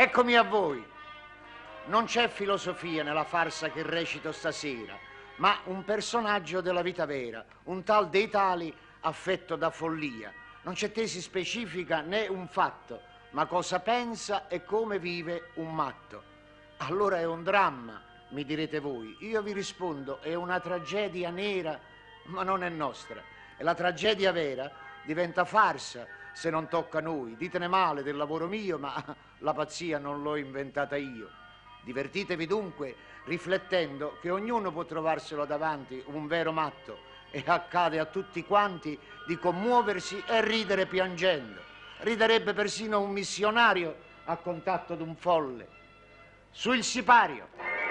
Eccomi a voi. Non c'è filosofia nella farsa che recito stasera, ma un personaggio della vita vera, un tal dei tali affetto da follia. Non c'è tesi specifica né un fatto, ma cosa pensa e come vive un matto. Allora è un dramma, mi direte voi. Io vi rispondo, è una tragedia nera, ma non è nostra. E la tragedia vera diventa farsa se non tocca a noi. Ditene male del lavoro mio, ma la pazzia non l'ho inventata io. Divertitevi dunque riflettendo che ognuno può trovarselo davanti un vero matto e accade a tutti quanti di commuoversi e ridere piangendo. Riderebbe persino un missionario a contatto d'un folle. Sul sipario.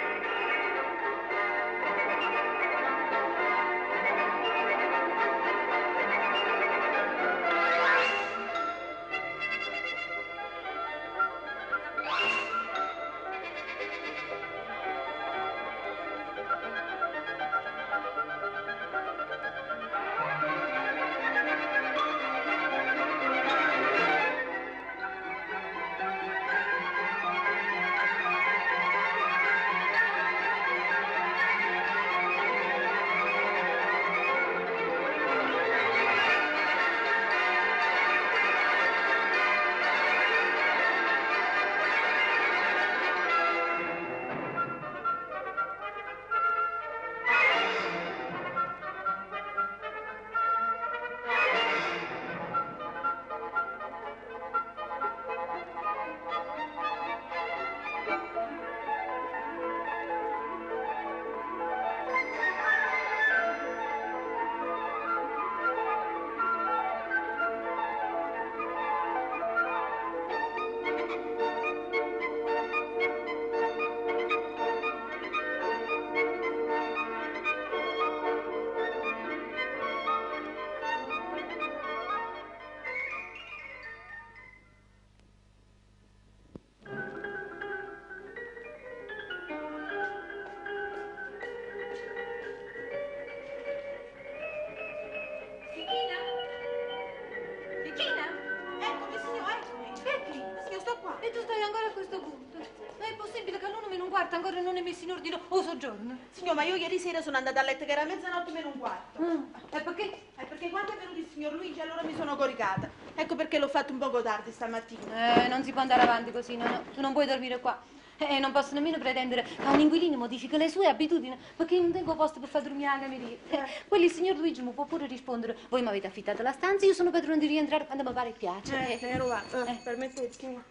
Ancora non è messo in ordine o soggiorno. Signor, ma io ieri sera sono andata a letto che era mezzanotte meno un quarto. E perché? Perché quando è venuto il signor Luigi allora mi sono coricata. Ecco perché l'ho fatto un poco tardi stamattina. Non si può andare avanti così, no. Tu non puoi dormire qua. E non posso nemmeno pretendere che un inquilino modifichi le sue abitudini, perché non tengo posto per far dormire alla cameriera. Quello il signor Luigi mi può pure rispondere: voi mi avete affittato la stanza, io sono padrone di rientrare quando mi pare e piace. Ero là. Permettete, signor.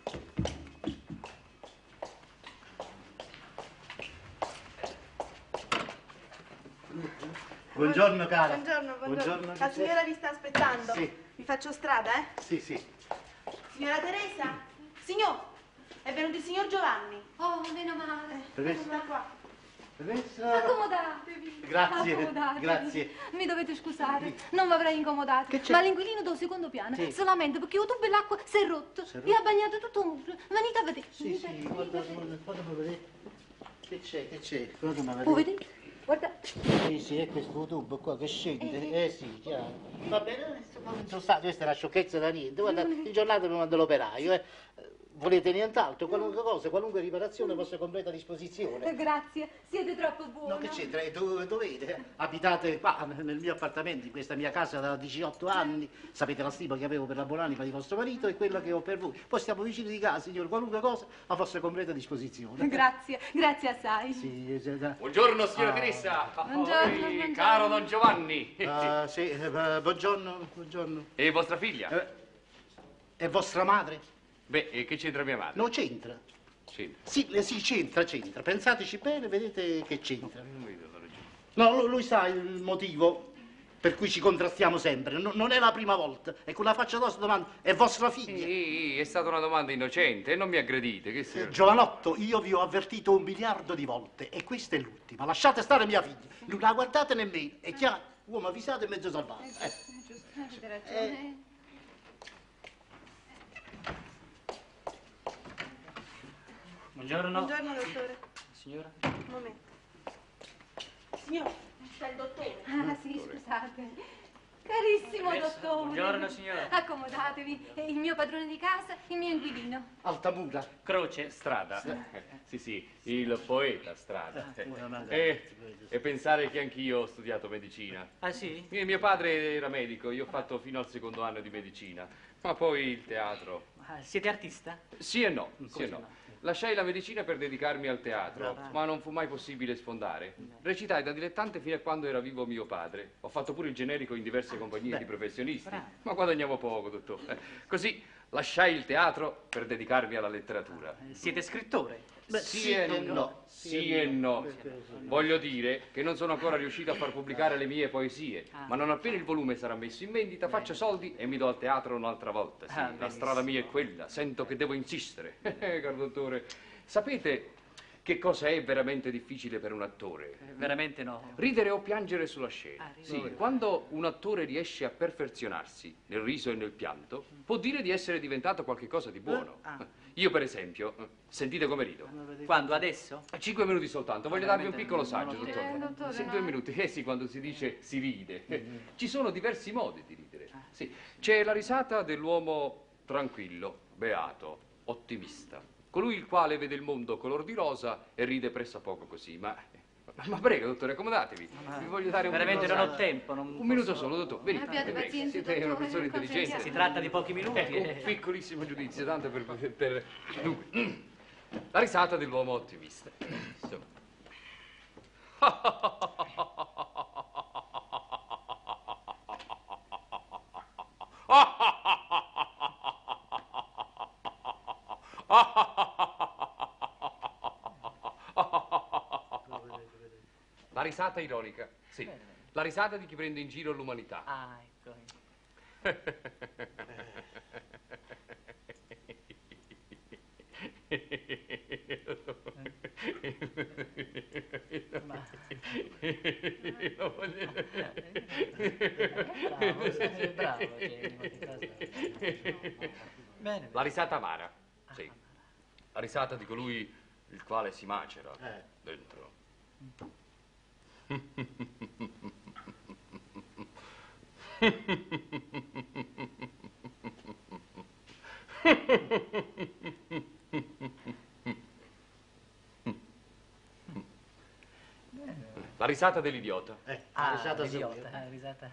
Buongiorno cara. Buongiorno. La signora vi sta aspettando? Sì. Vi faccio strada, eh? Sì. Signora Teresa? Signor, è venuto il signor Giovanni. Oh, meno male. Teresa qua. Teresa. Accomodatevi. Grazie, Accomodatevi. grazie. Mi dovete scusare, non mi avrei incomodato. Che c'è? Ma l'inquilino del secondo piano, Sì. solamente perché il tubo dell'acqua si è rotto. Vi ha bagnato tutto il muro. Venite a vedere. Sì, guarda, fatemi vedere. Che c'è? Fatemi vedere. Può vedere? Guarda. Sì, è questo tubo qua che scende. Sì, chiaro. Va bene, sono stato, questa è una sciocchezza da niente. Guarda, in giornata mi manda l'operaio, Volete nient'altro? Qualunque cosa, qualunque riparazione, vostra completa disposizione. Grazie, siete troppo buono. No, che c'entra? Dovete? Abitate qua, nel mio appartamento, in questa mia casa da 18 anni. Sapete la stima che avevo per la buonanima di vostro marito e quella che ho per voi. Poi stiamo vicini di casa, signor, qualunque cosa, a vostra completa disposizione. Grazie assai. Sì, Buongiorno, signora Teresa. Buongiorno. Caro Don Giovanni. buongiorno. E vostra figlia? È vostra madre? Beh, e che c'entra mia madre? Non c'entra. C'entra. Sì, c'entra. Pensateci bene, vedete che c'entra. Non vedo la ragione. No, lui sa il motivo per cui ci contrastiamo sempre. Non è la prima volta. E con la faccia tosta domanda, è vostra figlia? È stata una domanda innocente e non mi aggredite. Che sia? Giovanotto, io vi ho avvertito 1 miliardo di volte e questa è l'ultima. Lasciate stare mia figlia. Non la guardate nemmeno. È chiaro? Uomo avvisato e mezzo salvato. Avete ragione. Buongiorno. Buongiorno, dottore. Signora? Un momento. Signor, c'è il dottore. Ah, sì, scusate. Carissimo dottore. Buongiorno, signora. Accomodatevi. Il mio padrone di casa, il mio inquilino. Altamura. Croce. Strada. Sì, sì, il poeta Strada. E pensare che anch'io ho studiato medicina. Ah, sì? Mio padre era medico, io ho fatto fino al secondo anno di medicina, ma poi il teatro. Ah, siete artista? Sì e no, sì e Come no. no? Lasciai la medicina per dedicarmi al teatro, ma non fu mai possibile sfondare. Recitai da dilettante fino a quando era vivo mio padre. Ho fatto pure il generico in diverse compagnie di professionisti, ma guadagnavo poco, dottore. Così lasciai il teatro per dedicarmi alla letteratura. Siete scrittore? Sì e no, sì e no. Voglio dire che non sono ancora riuscito a far pubblicare le mie poesie, ma non appena il volume sarà messo in vendita faccio soldi e mi do al teatro un'altra volta. Sì, la strada mia è quella, sento che devo insistere. Caro dottore, sapete che cosa è veramente difficile per un attore? Veramente no. Ridere o piangere sulla scena. Ah, ridere. Sì, quando un attore riesce a perfezionarsi nel riso e nel pianto, può dire di essere diventato qualcosa di buono. Io, per esempio, sentite come rido. Quando? Adesso? 5 minuti soltanto, voglio darvi un piccolo saggio, dottore. dottore, Sì, no. 2 minuti. Eh sì, quando si dice si ride. Ci sono diversi modi di ridere. Sì. C'è la risata dell'uomo tranquillo, beato, ottimista. Colui il quale vede il mondo color di rosa e ride pressappoco così. Ma prego, dottore, accomodatevi. Vi voglio dare un Veramente piccolo non ho saggio. tempo. Un minuto solo, dottore. Venite, Abbiate prego. pazienza, Siete una dottore, persona intelligente. concentriamoci. Si tratta di pochi minuti. Un piccolissimo giudizio, tanto per... Dunque, la risata dell'uomo ottimista. Insomma. La risata ironica, sì. La risata di chi prende in giro l'umanità. Ah, ecco. Bravo, Bene. La risata amara, sì. La risata di colui il quale si macera dentro. La risata dell'idiota. Ah, risata idiota, risata.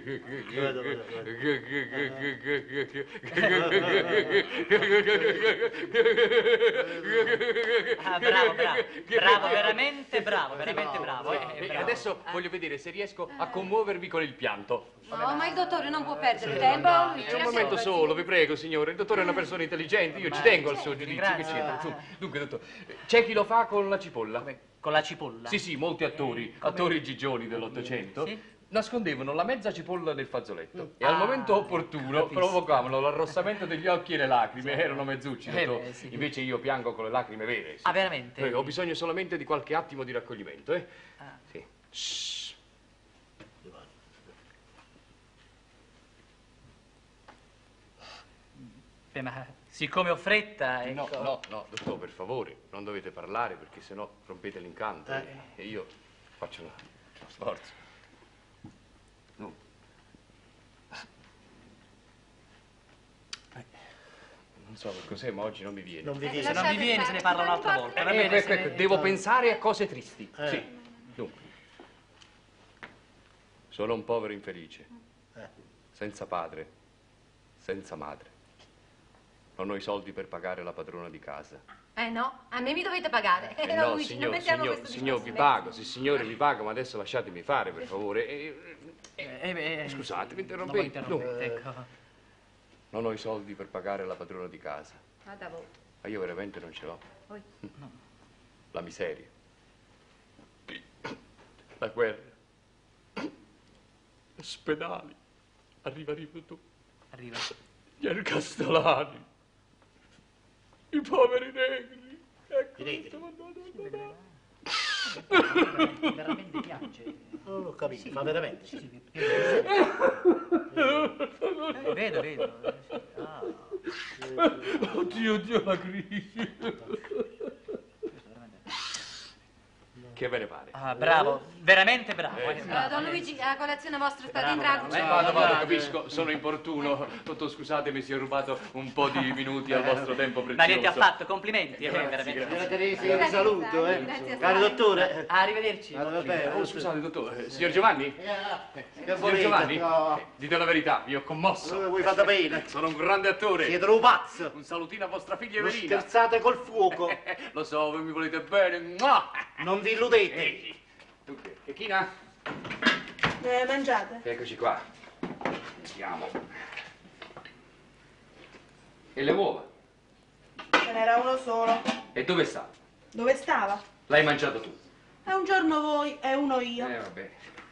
Ah, bravo, bravo. Bravo, veramente bravo, veramente bravo. E bravo. adesso voglio vedere se riesco a commuovervi con il pianto. No, ma il dottore non può perdere tempo. È un momento solo, vi prego, signore. Il dottore è una persona intelligente, io ci tengo al suo giudizio. Che c'entra? Dunque, dottore, c'è chi lo fa con la cipolla. Con la cipolla? Sì, sì, molti attori gigioni dell'Ottocento, Sì? nascondevano la mezza cipolla nel fazzoletto e al momento opportuno provocavano l'arrossamento degli occhi e le lacrime. Erano mezzucci, dottore. beh, sì. Invece io piango con le lacrime vere. Sì. Ah, veramente? Ho bisogno solamente di qualche attimo di raccoglimento, eh? Ah. Sì. Shh. Beh, ma siccome ho fretta, No, ecco. no, dottore, per favore, non dovete parlare perché sennò rompete l'incanto e io faccio lo sforzo. No. Non so che cos'è, ma oggi non mi viene. Non vi Se viene. non mi viene se ne parla un'altra volta, va bene? Ecco, devo pensare a cose tristi. Sì. Dunque. Sono un povero infelice, senza padre, senza madre. Non ho i soldi per pagare la padrona di casa. No, a me mi dovete pagare. No, Luigi, non mettiamo questo signor, vi discorso. pago, sì, signore, vi pago, ma adesso lasciatemi fare, per favore. Scusate, mi Non interrompete. interrompete, ecco. Non ho i soldi per pagare la padrona di casa, Vada voi. ma io veramente non ce l'ho. Voi. La miseria, la guerra, ospedali, arriva tu, Arriva. gli ergastolani, i poveri negri. Ecco, I negri. Veramente piange. Non ho capito, ma veramente. Sì, sì, vedo. Ah, Oddio, la crisi. Che ve ne pare? bravo. veramente bravo. Don Luigi, la colazione vostra sta in Bravo, grado. Vado, capisco, sono importuno. Dottor, scusatemi se ho rubato un po' di minuti al vostro tempo prezioso. Ma niente affatto, complimenti. Veramente. Signora Teresa, io vi saluto, Grazie, Caro dottore. Arrivederci. Vabbè, Scusate, dottore, signor Giovanni? che Signor volete? Giovanni? No. Dite la verità, vi ho commosso. Voi fate bene. Sono un grande attore. Siete un pazzo. Un salutino a vostra figlia Non Evelina. scherzate col fuoco. Lo so, voi mi volete bene. Mua! Non vi illudete. Ehi. Dunque, che china? Mangiate? Eccoci qua. Andiamo. E le uova? Ce n'era uno solo. E dove sta? Dove stava? L'hai mangiato tu? È un giorno voi e uno io. Vabbè.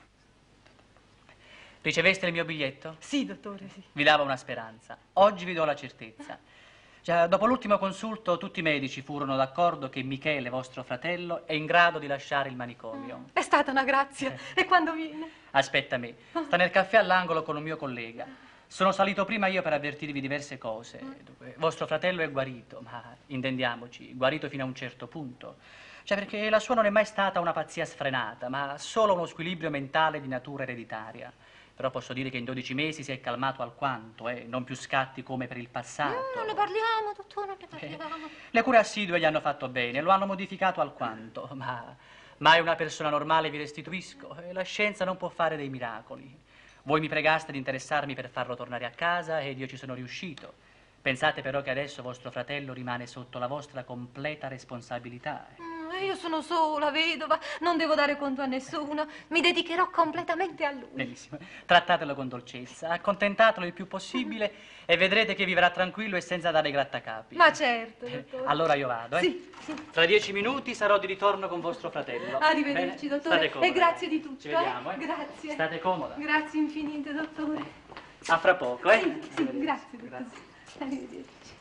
Riceveste il mio biglietto? Sì, dottore, sì. Vi dava una speranza. Oggi vi do la certezza. Già, dopo l'ultimo consulto tutti i medici furono d'accordo che Michele, vostro fratello, è in grado di lasciare il manicomio. È stata una grazia. E quando viene? Aspetta me, sta nel caffè all'angolo con un mio collega. Sono salito prima io per avvertirvi diverse cose. Dunque, vostro fratello è guarito, ma intendiamoci, guarito fino a un certo punto. Cioè perché la sua non è mai stata una pazzia sfrenata, ma solo uno squilibrio mentale di natura ereditaria. Però posso dire che in 12 mesi si è calmato alquanto, non più scatti come per il passato. Non ne parliamo, dottore, non ne parliamo. Le cure assidue gli hanno fatto bene, lo hanno modificato alquanto, ma mai una persona normale vi restituisco. La scienza non può fare dei miracoli. Voi mi pregaste di interessarmi per farlo tornare a casa ed io ci sono riuscito. Pensate però che adesso vostro fratello rimane sotto la vostra completa responsabilità. Io sono sola, vedova, non devo dare conto a nessuno. Mi dedicherò completamente a lui. Benissimo. Trattatelo con dolcezza, accontentatelo il più possibile e vedrete che vivrà tranquillo e senza dare grattacapi. Ma certo, dottore. Allora io vado, Sì, sì. Tra 10 minuti sarò di ritorno con vostro fratello. Arrivederci, Bene? dottore. State comoda. E grazie di tutto. Ci vediamo, Grazie. State comoda. Grazie infinite, dottore. A fra poco, Sì, sì, grazie, dottore. Arrivederci.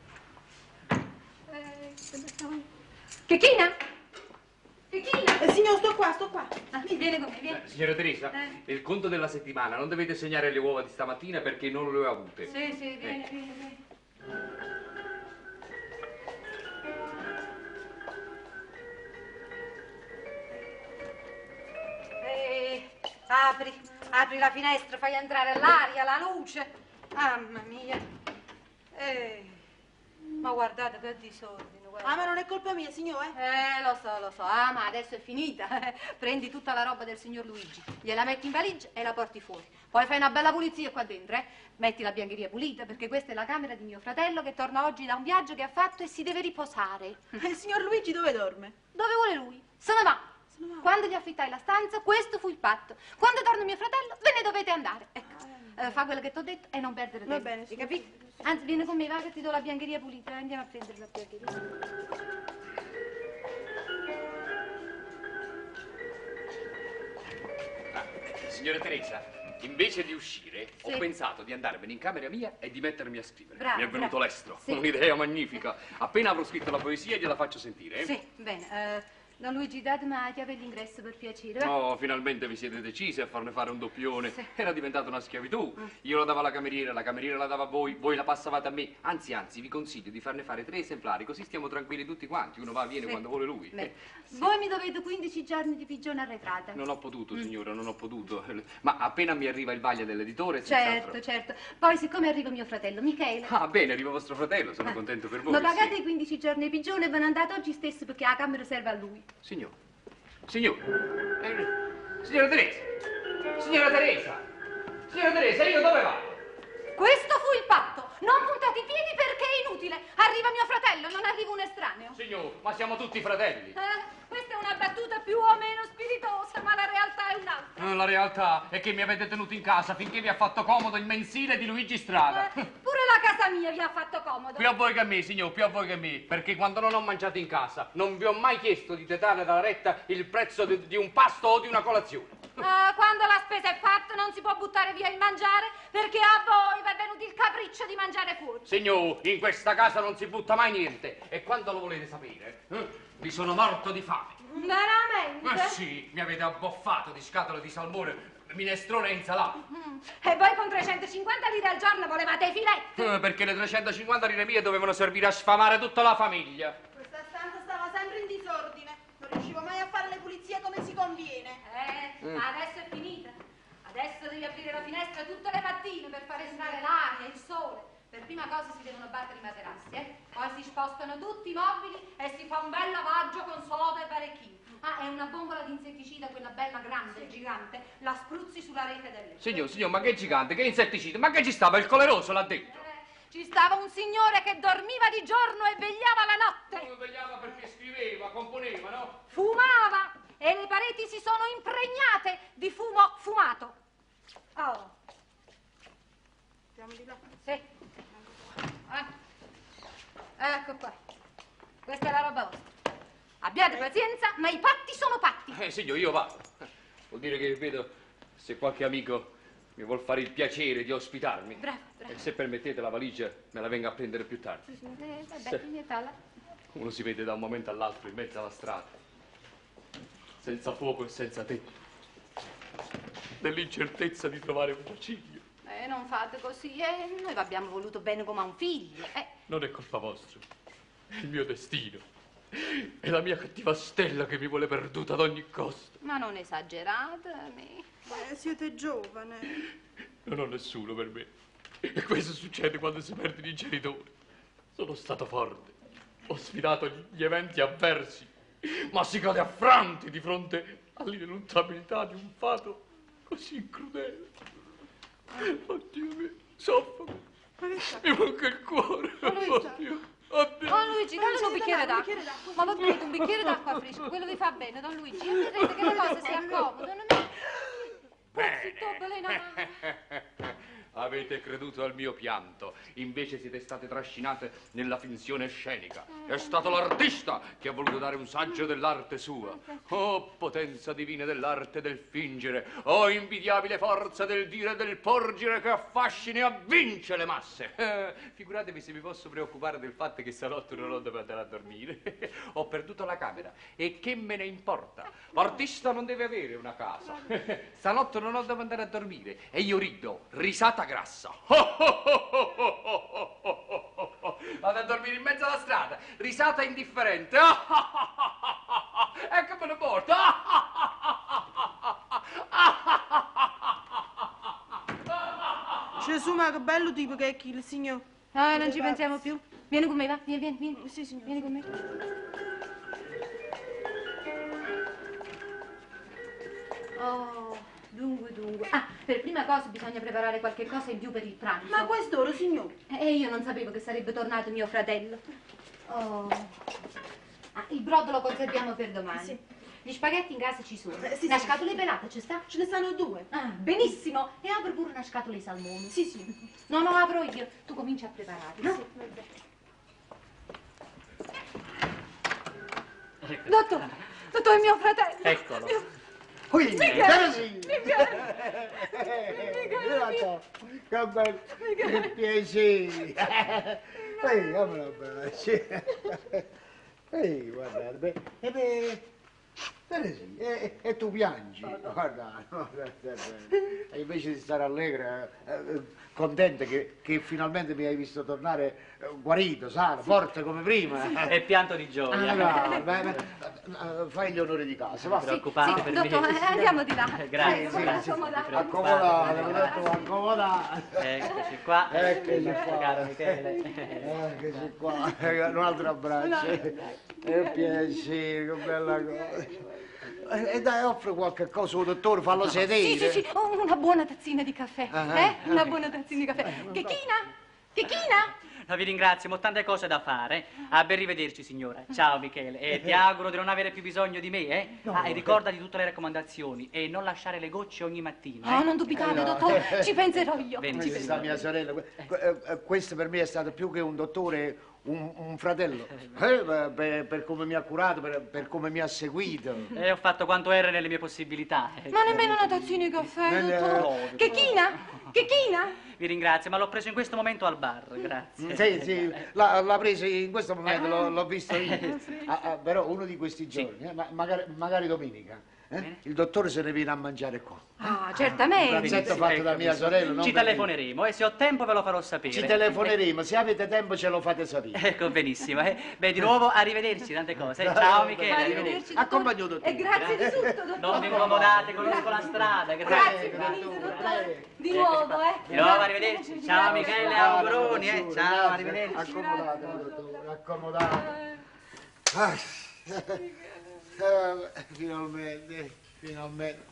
Chechina? Chechina? Signor, sto qua. Vieni con me, vieni. Signora Teresa, Eh. il conto della settimana, non dovete segnare le uova di stamattina perché non le ho avute. Sì, vieni. Apri la finestra, fai entrare l'aria, la luce. Mamma mia. Ma guardate che disordine, guarda. Ah, ma non è colpa mia, signore? Lo so. Ah, ma adesso è finita. Prendi tutta la roba del signor Luigi, gliela metti in valigia e la porti fuori. Poi fai una bella pulizia qua dentro, Metti la biancheria pulita, perché questa è la camera di mio fratello che torna oggi da un viaggio che ha fatto e si deve riposare. Il signor Luigi dove dorme? Dove vuole lui? Se ne va. Quando gli affittai la stanza, questo fu il patto. Quando torna mio fratello, ve ne dovete andare. Ecco, fa quello che ti ho detto e non perdere tempo. Va bene, Hai capito? Anzi, vieni con me, va che ti do la biancheria pulita. Andiamo a prendere la biancheria. Signora Teresa, invece di uscire, Sì. ho pensato di andarmene in camera mia e di mettermi a scrivere. Bravo, Mi è venuto bravo. l'estro. Sì. Un'idea magnifica. Appena avrò scritto la poesia gliela faccio sentire. Sì, bene. Don Luigi, datemi la chiave d'ingresso per piacere. Va? Oh, finalmente vi siete decisi a farne fare un doppione. Sì. Era diventata una schiavitù. Io la davo alla cameriera, la cameriera la dava a voi, voi la passavate a me. Anzi, vi consiglio di farne fare 3 esemplari, così stiamo tranquilli tutti quanti. Uno va, viene Sì. quando vuole lui. Beh, voi mi dovete 15 giorni di pigione arretrata. Non ho potuto, signora, non ho potuto. Ma appena mi arriva il vaglio dell'editore, senz'altro. Certo. Poi, siccome arriva mio fratello, Michele, Ah, bene, arriva vostro fratello, sono contento per voi. lo pagate sì. i 15 giorni di pigione e ve ne andate oggi stesso perché la camera serve a lui. Signora. Signora Teresa! Signora Teresa, io dove vado? Questo fu il patto. Non puntate i piedi perché è inutile. Arriva mio fratello, non arriva un estraneo. Signor, ma siamo tutti fratelli. Questa è una battuta più o meno spiritosa, ma la realtà è un'altra. La realtà è che mi avete tenuto in casa finché vi ha fatto comodo il mensile di Luigi Strada. Pure la casa mia vi ha fatto comodo. Più a voi che a me, signor, più a voi che a me. Perché quando non ho mangiato in casa non vi ho mai chiesto di dettare dalla retta il prezzo di un pasto o di una colazione. Quando la spesa è fatta non si può buttare via il mangiare perché a voi vi è venuto il capriccio di mangiare fuori. Signor, in questa casa non si butta mai niente. E quando lo volete sapere, vi sono morto di fame. Veramente? Ma sì, mi avete abboffato di scatole di salmone, minestrone e insalata. E voi con 350 lire al giorno volevate i filetti? Perché le 350 lire mie dovevano servire a sfamare tutta la famiglia. Questa stanza stava sempre in disordine. Non riuscivo mai a fare le pulizie come si conviene. Ma adesso è finita. Adesso devi aprire la finestra tutte le mattine per far entrare l'aria, il sole. Per prima cosa si devono battere i materassi, poi si spostano tutti i mobili e si fa un bel lavaggio con soda e parecchini. Ah, è una bombola di insetticida, quella bella grande, gigante, la spruzzi sulla rete del letto. Signor, ma che gigante, che insetticida, ma che ci stava il coleroso là dentro? Ci stava un signore che dormiva di giorno e vegliava la notte. Non vegliava perché scriveva, componeva, no? Fumava e le pareti si sono impregnate di fumo fumato. Oh. Andiamo di là. Sì. Ecco qua. Questa è la roba vostra. Abbiate pazienza, ma i patti sono patti. Signor, io vado. Vuol dire che vedo se qualche amico mi vuol fare il piacere di ospitarmi. Bravo, bravo. E se permettete la valigia me la venga a prendere più tardi. Vabbè, nient'alla. Uno si vede da un momento all'altro in mezzo alla strada, senza fuoco e senza tetto, nell'incertezza di trovare un giaciglio. Non fate così, noi vi abbiamo voluto bene come a un figlio, Non è colpa vostra, è il mio destino. È la mia cattiva stella che mi vuole perduta ad ogni costo. Ma non esagerate, Siete giovane. Non ho nessuno per me. E questo succede quando si perdono i genitori. Sono stato forte, ho sfidato gli eventi avversi, ma si cade affranti di fronte all'ineluttabilità di un fato così crudele. Oddio mio, soffoco. Mi manca il cuore. Oddio. Don Luigi, dammi un bicchiere d'acqua. Ma lo prendo, un bicchiere d'acqua fresco, quello vi fa bene, Don Luigi. E vedrete che le cose si accomodano. Avete creduto al mio pianto, invece siete state trascinate nella finzione scenica. È stato l'artista che ha voluto dare un saggio dell'arte sua. Oh, potenza divina dell'arte del fingere, oh, invidiabile forza del dire e del porgere che affascina e avvince le masse. Figuratevi se mi posso preoccupare del fatto che stanotte non ho dove andare a dormire. Ho perduto la camera e che me ne importa? L'artista non deve avere una casa. Stanotte non ho dove andare a dormire e io rido, risata grassa. Vado a dormire in mezzo alla strada, risata indifferente. Ecco me ne porto. Gesù, ma che bello tipo che è chi, il signor. Non ci pensiamo più. Vieni con me, va? Vieni. Sì, signor. Vieni con me. Oh, dunque. Per prima cosa bisogna preparare qualche cosa in più per il pranzo. Ma a quest'ora, signor? E io non sapevo che sarebbe tornato mio fratello. Oh. Il brodo lo conserviamo per domani. Sì. Gli spaghetti in casa ci sono. Sì, Una sì. scatola pelata ci sta? Ce ne stanno 2. Benissimo. E apro pure una scatola di salmone. Sì. No, apro io. Tu cominci a preparare, no? Sì, vabbè. Dottor, è mio fratello. Eccolo. Qui, Michele. che bello, che piacere. Ehi, dammi un abbraccio. Ehi, guardate, sì, e tu piangi, guarda, e invece di stare allegra, contenta che finalmente mi hai visto tornare guarito, sano, forte come prima. È pianto di gioia. Fai gli onori di casa, va. Non preoccupate per Dottore, me. andiamo di là. Grazie. Accomodate, mi ho detto accomodate. Eccoci qua. Eccoci qua. Caro Michele. Eccoci qua, un altro abbraccio. Che piacere, che bella cosa. E dai, offri qualche cosa, dottore, fallo sedere. Sì, una buona tazzina di caffè. Una buona tazzina di caffè. Chechina? No, vi ringrazio, ho tante cose da fare. A ben rivederci, signora. Ciao, Michele. E ti auguro di non avere più bisogno di me, eh? E ricordati tutte le raccomandazioni e non lasciare le gocce ogni mattino. Non dubitate, dottore, ci penserò io. Bene, Questa mia sorella, questo per me è stato più che un dottore, un fratello. Per come mi ha curato, per come mi ha seguito. E ho fatto quanto era nelle mie possibilità. Ma nemmeno una tazzina di caffè, dottore. Chechina? Vi ringrazio, ma l'ho preso in questo momento al bar, grazie. Sì, l'ha preso in questo momento, l'ho visto io. Però uno di questi giorni, magari domenica, Il dottore se ne viene a mangiare qua. Ah, Un certamente. pranzetto fatto da mia sorella. non Ci per telefoneremo e se ho tempo ve lo farò sapere. Ci telefoneremo, se avete tempo ce lo fate sapere. Ecco, benissimo. Beh, di nuovo arrivederci, tante cose. Ciao Michele, arrivederci. Accompagno dottore. E grazie di tutto, dottore. Non vi incomodate, conosco la strada. Grazie infinite, dottore. Di nuovo, Di nuovo, arrivederci. Ciao Michele, auguroni, Ciao, arrivederci. Accomodate, dottore, accomodate. Finalmente.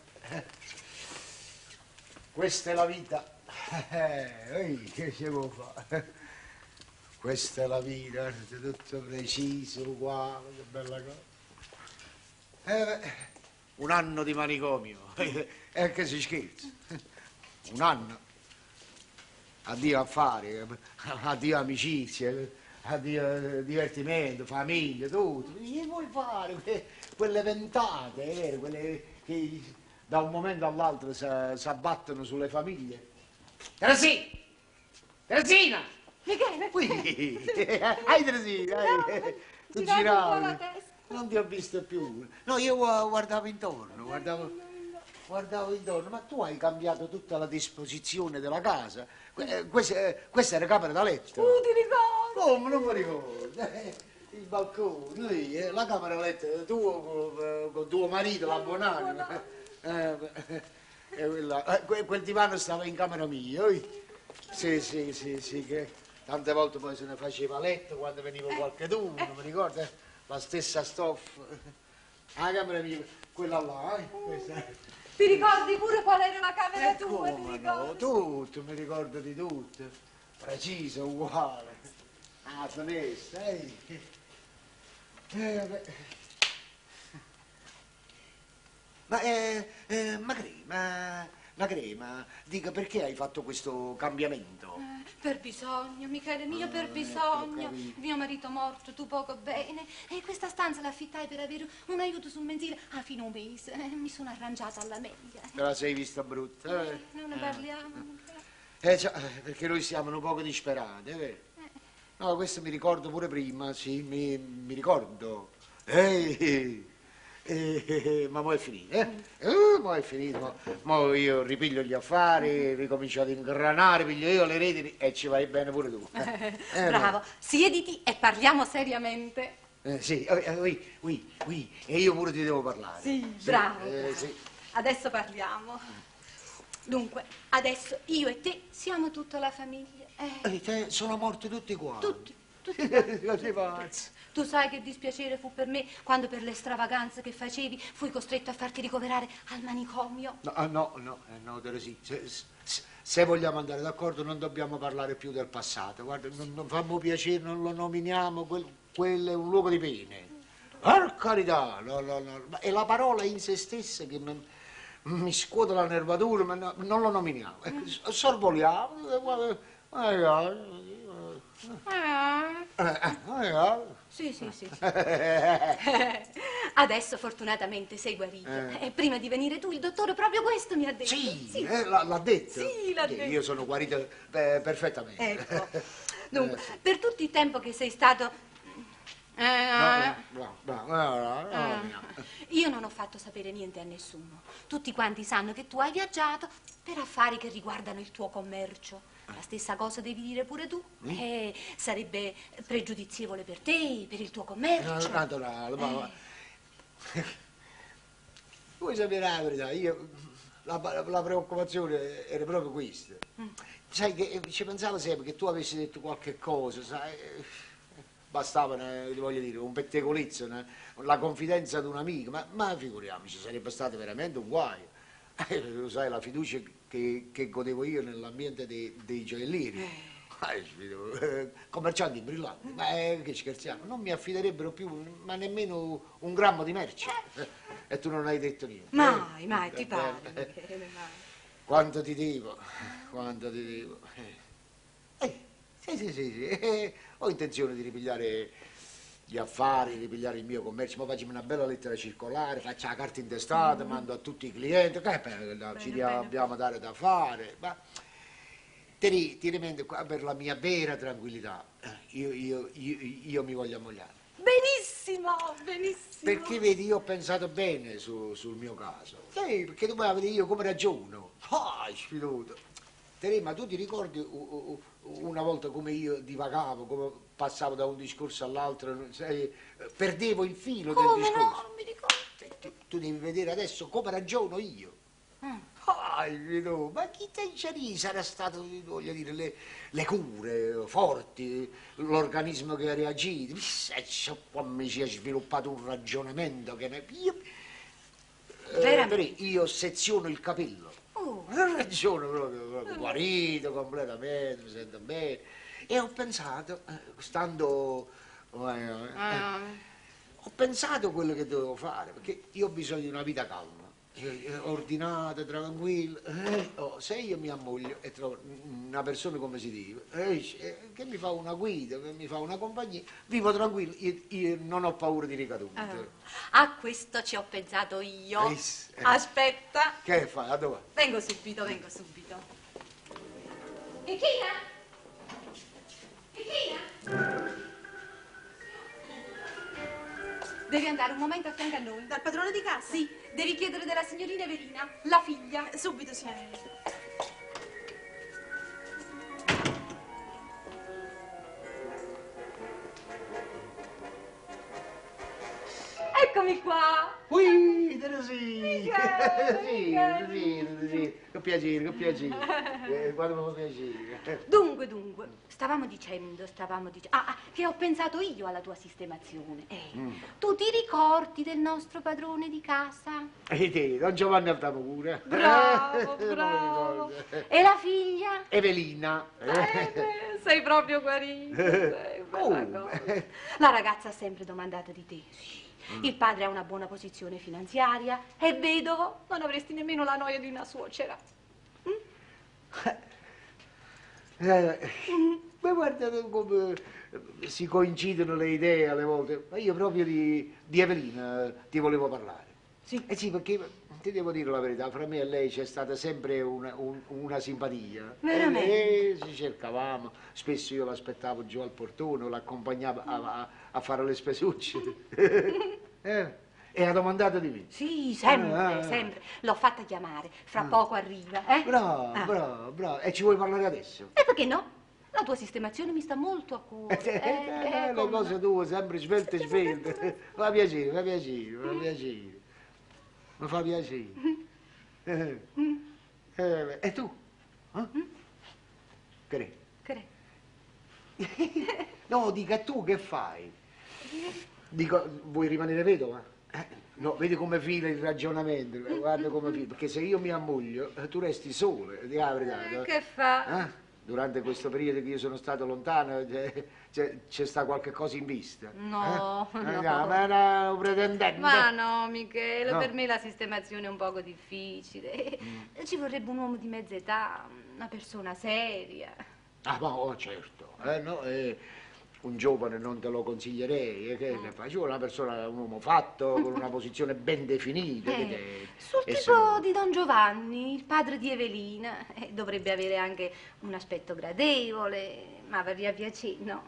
Questa è la vita. Che ci può fare? Questa è la vita, tutto preciso, uguale, che bella cosa. Un anno di manicomio, e che si scherza. Un anno. Addio affari, addio amicizie, addio divertimento, famiglia, tutto. Che vuoi fare? Quelle ventate, è vero? Quelle che da un momento all'altro si abbattono sulle famiglie. Teresina! Michele! Qui! Hai Teresina! Tu giravi! Non ti ho visto più. No, io guardavo intorno, guardavo intorno, ma tu hai cambiato tutta la disposizione della casa. Questa era camera da letto. Ti ricordo? Come non mi ricordo? Il balcone, lì, la camera da letto tuo con tuo marito, la buonanima. Quel divano stava in camera mia. Sì, che tante volte poi se ne faceva letto quando veniva qualcheduno, mi ricordo? La stessa stoffa. La camera mia, quella là, questa. Ti ricordi pure qual era la camera tua? Ti Come ricordi? no, tutto, mi ricordo di tutto. Preciso, uguale. Ah, onesta, vabbè. Ma crema, dica perché hai fatto questo cambiamento? Per bisogno, Michele mio, per bisogno. capito. Mio marito morto, tu poco bene. E questa stanza l'affittai per avere un aiuto sul mensile a fine un mese. Mi sono arrangiata alla meglio. Te la sei vista brutta, Non ne parliamo. Già, perché noi siamo un poco disperati, è vero? No, questo mi ricordo pure prima, sì, mi ricordo. Ma mo' è finito, mo' è finito, mo' io ripiglio gli affari, ricomincio ad ingranare, piglio io le redini e ci vai bene pure tu. Bravo, siediti e parliamo seriamente. Sì, oui, e io pure ti devo parlare. Sì, bravo. Sì. Adesso parliamo. Dunque, adesso io e te siamo tutta la famiglia. Sono morti tutti quanti. Tutti. Sei pazzo. Tu sai che dispiacere fu per me quando per le stravaganze che facevi fui costretto a farti ricoverare al manicomio. No, Teresina, se vogliamo andare d'accordo non dobbiamo parlare più del passato. Guarda, non fammi piacere, non lo nominiamo, quello è un luogo di pene. Per carità, no. È la parola in se stessa che mi scuote la nervatura, ma non lo nominiamo. Sorvoliamo. Sì. Adesso fortunatamente sei guarito. E prima di venire tu il dottore proprio questo mi ha detto. Sì. L'ha detto? Sì, l'ha detto. Io sono guarito perfettamente. Ecco. Dunque, per tutto il tempo che sei stato... Io non ho fatto sapere niente a nessuno. Tutti quanti sanno che tu hai viaggiato per affari che riguardano il tuo commercio. La stessa cosa devi dire pure tu. Sarebbe pregiudizievole per te, per il tuo commercio. Naturale, ma... Vuoi sapere la verità? La preoccupazione era proprio questa. Sai che ci pensavo sempre che tu avessi detto qualche cosa, sai? Bastava, voglio dire, un pettegolezzo, la confidenza di un amico, ma figuriamoci, sarebbe stato veramente un guaio. Lo sai, la fiducia che godevo io nell'ambiente dei gioiellieri. Commercianti brillanti, ma che scherziamo, non mi affiderebbero più, ma nemmeno un grammo di merce. E tu non hai detto niente. Mai, ti pare. Quanto ti devo. Sì. Ho intenzione di ripigliare gli affari, ripigliare il mio commercio, ma facciamo una bella lettera circolare, faccio la carta intestata, mando a tutti i clienti, abbiamo dare da fare. Ma ti rimetti qua per la mia vera tranquillità. Io mi voglio ammogliare. Benissimo. benissimo, benissimo. Perché vedi, io ho pensato bene sul mio caso. Perché tu vai io come ragiono. Sfiduto. Tere, ma tu ti ricordi una volta come io divagavo, come passavo da un discorso all'altro, perdevo il filo del discorso? No, non mi ricordo. Tu devi vedere adesso come ragiono io. Ma chi te lì sarà stato, voglio dire, le cure forti, l'organismo che ha reagito. Qua mi si è sviluppato un ragionamento che io seziono il capello. Ragiono proprio guarito completamente, mi sento bene. E ho pensato, stando... ho pensato quello che dovevo fare, perché io ho bisogno di una vita calma, ordinata, tranquilla. Se io mi ammoglio e trovo una persona come si deve, che mi fa una guida, che mi fa una compagnia, vivo tranquillo, io non ho paura di ricadute. A questo ci ho pensato io. Aspetta. Che fai? A dove? Vengo subito, vengo subito. Chechina? Chechina? Devi andare un momento a fianco a noi. Dal padrone di casa? Sì, devi chiedere della signorina Evelina, la figlia. Subito, signorina. Eccomi qua. Ui, Teresina! Sì. Che piacere. Quando mi fa piacere. Dunque, stavamo dicendo, che ho pensato io alla tua sistemazione. Tu ti ricordi del nostro padrone di casa? E te, Don Giovanni Altamura. Bravo. E la figlia? Evelina. Sei proprio guarito. La ragazza ha sempre domandato di te. Sì. Il padre ha una buona posizione finanziaria, è vedovo, non avresti nemmeno la noia di una suocera. Ma guarda come si coincidono le idee alle volte. Ma io proprio di Evelina ti volevo parlare. Sì. Sì, perché ti devo dire la verità, fra me e lei c'è stata sempre una simpatia. Veramente? Ci cercavamo, spesso io l'aspettavo giù al portone, l'accompagnavo a fare le spesucce. E ha domandato di me. Sì, sempre. L'ho fatta chiamare, fra poco arriva. Bravo. E ci vuoi parlare adesso? E perché no? La tua sistemazione mi sta molto a cuore. Le cose tue, sempre svelte. Fa piacere. Mi fa piacere. E tu? Che? No, dica tu che fai? Dico, vuoi rimanere vedova? No, vedi come fila il ragionamento, guarda come fila, perché se io mi ammoglio, tu resti sola, dico la verità. Che fa? Durante questo periodo che io sono stato lontano, c'è sta qualche cosa in vista? No. Ma no, pretendente. Ma no, Michele, No. per me la sistemazione è un poco difficile. Ci vorrebbe un uomo di mezza età, una persona seria. Ma certo, no, un giovane non te lo consiglierei, che ne fai? Ci vuole una persona, un uomo fatto, con una posizione ben definita. Sul tipo di Don Giovanni, il padre di Evelina, dovrebbe avere anche un aspetto gradevole, ma per via piacere, no?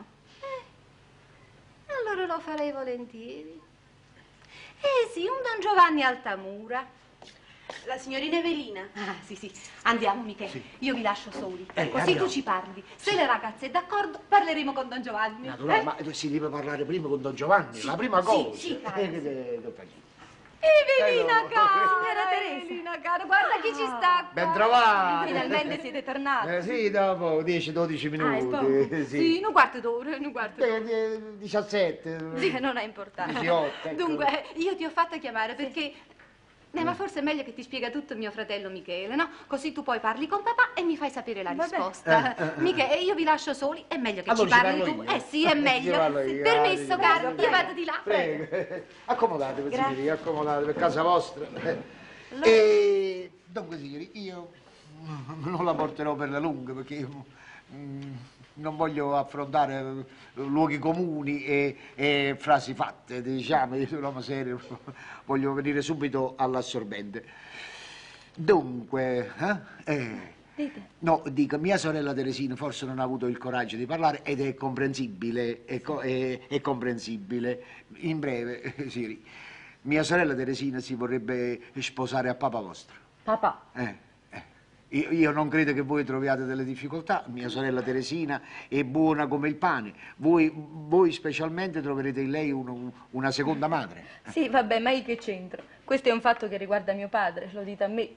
Allora lo farei volentieri. Sì, un Don Giovanni Altamura. La signorina Evelina. Sì, andiamo Michele, Sì. io vi lascio soli, così andiamo. tu ci parli. Se la ragazza è d'accordo, parleremo con Don Giovanni. Naturale, ma si deve parlare prima con Don Giovanni, la prima cosa. sì, caro. Evelina, no. cara. Signora Teresa. Evelina, cara, guarda chi ci sta. Ben trovati. Finalmente siete tornati. Sì, dopo 10-12 minuti. Sì, un quarto d'ora, 17. Sì, non è importante. 18, ecco. Dunque, io ti ho fatta chiamare perché... ma forse è meglio che ti spiega tutto mio fratello Michele, no? Così tu poi parli con papà e mi fai sapere la risposta. Michele, io vi lascio soli, è meglio che Allora ci parli ci tu. parlo io. Sì, è meglio. Ci parlo io. Permesso, caro, io vado di là. Prego. Accomodatevi, Grazie. signori, accomodatevi per casa vostra. E dunque, signori, io non la porterò per la lunga perché io, non voglio affrontare luoghi comuni e frasi fatte, diciamo, io sono un uomo serio, voglio venire subito all'assorbente. Dunque, Dite. No, dico, mia sorella Teresina forse non ha avuto il coraggio di parlare ed è comprensibile, è comprensibile. In breve, Siri, mia sorella Teresina si vorrebbe sposare a papà vostro. Papà. Io non credo che voi troviate delle difficoltà, mia sorella Teresina è buona come il pane, voi specialmente troverete in lei una seconda madre. Sì, vabbè, ma io che c'entro? Questo è un fatto che riguarda mio padre, lo dite a me.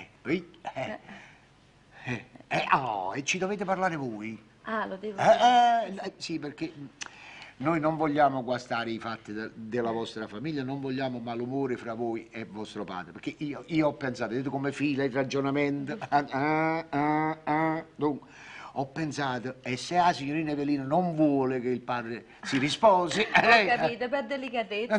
E ci dovete parlare voi. Ah, lo devo Sì, perché noi non vogliamo guastare i fatti della vostra famiglia, non vogliamo malumore fra voi e vostro padre, perché io ho pensato, vedete come fila il ragionamento? Dunque, ho pensato, e se la signorina Evelina non vuole che il padre si risposi... Ho capito, per delicatezza.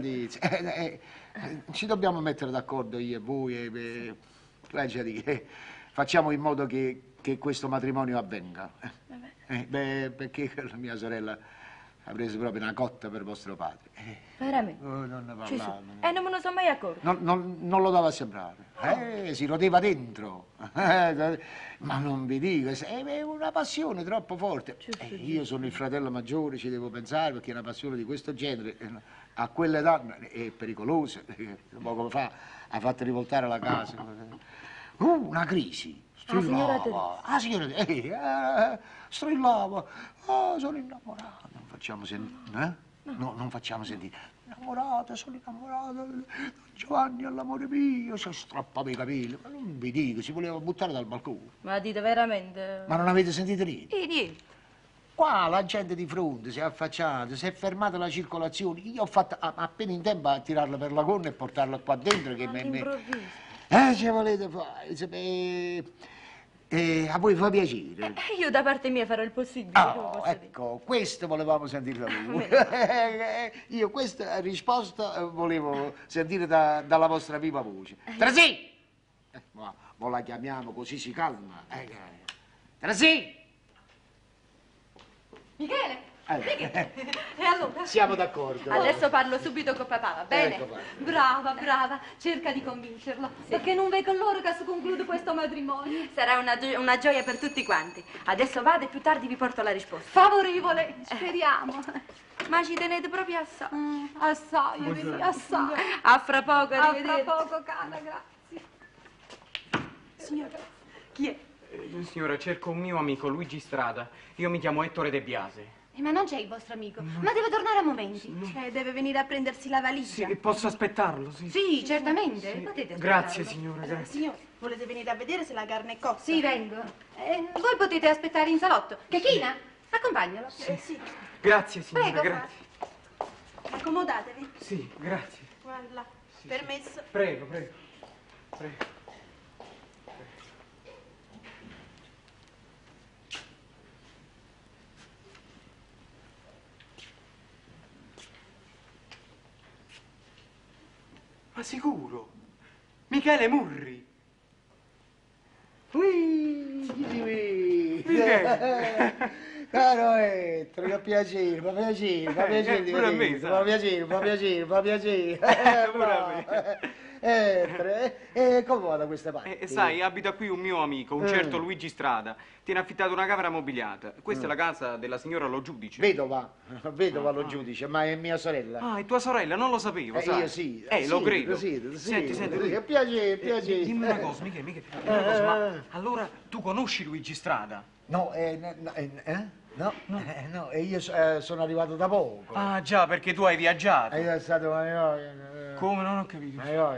Ci dobbiamo mettere d'accordo io e voi, facciamo in modo che questo matrimonio avvenga. Perché la mia sorella ha preso proprio una cotta per vostro padre. Veramente? Non ne Gesù. parlavo. Non me ne sono mai accorto. Non lo dava a sembrare. Si rodeva dentro. Ma non vi dico, è una passione troppo forte. Io sono il fratello maggiore, ci devo pensare, perché una passione di questo genere a quell'età è pericolosa. Poco fa ha fatto rivoltare la casa. Una crisi. Strillava. Ah, signora, strillava. Sono innamorato. Non facciamo sentire. No, non facciamo sentire. Sono innamorato. Giovanni è l'amore mio. Si strappava i capelli. Ma non vi dico, si voleva buttare dal balcone. Ma dite veramente? Ma non avete sentito niente? Niente. Qua la gente di fronte si è affacciata, si è fermata la circolazione. Io ho fatto appena in tempo a tirarla per la gonna e portarla qua dentro. Che All'improvviso. Ci volete fare? A voi fa piacere? Io da parte mia farò il possibile. che lo posso dire. Ecco, questo volevamo sentire da voi. Io questa risposta volevo sentire dalla vostra viva voce. Trasì! Ma la chiamiamo così si calma. Trasì! Michele! E allora? Siamo d'accordo. Adesso parlo subito con papà, va bene? Ecco, vai. Brava, cerca di convincerlo, perché non ve con loro che si conclude questo matrimonio. Sarà una gioia per tutti quanti. Adesso vado e più tardi vi porto la risposta. Favorevole, speriamo. Ma ci tenete proprio assai. Assai, vedi, assai. A fra poco, A arrivederci. fra poco, cara, grazie. Signora, chi è? Signora, cerco un mio amico, Luigi Strada. Io mi chiamo Ettore De Biase. Ma non c'è il vostro amico, ma deve tornare a momenti. Deve venire a prendersi la valigia. Sì, posso aspettarlo, sì. Sì, certamente, potete aspettarlo. Grazie, signora, grazie. Signor, volete venire a vedere se la carne è cotta? Sì, vengo. Voi potete aspettare in salotto. Chechina, accompagnalo. Sì. Grazie, signora, Prego, grazie. Accomodatevi. Sì, grazie. Guarda, permesso. Prego. Ma sicuro? Michele Murri. Caro Ettore, che piacere, fa piacere di pure a me, vederti, sai. fa piacere. Pure a me. Ettore, come va da questa parte? Sai, abita qui un mio amico, un certo Luigi Strada. Tiene affittato una camera mobiliata. Questa è la casa della signora Lo Giudice. Vedova lo giudice, ma è mia sorella. Ah, è tua sorella? Non lo sapevo, sai. Io sì. Lo credo. Sì, Senti. piacere. Dimmi una cosa, Michele, una cosa, ma allora tu conosci Luigi Strada? No, e io sono arrivato da poco. Ah, già, perché tu hai viaggiato. Io sono stato Come? Non ho capito.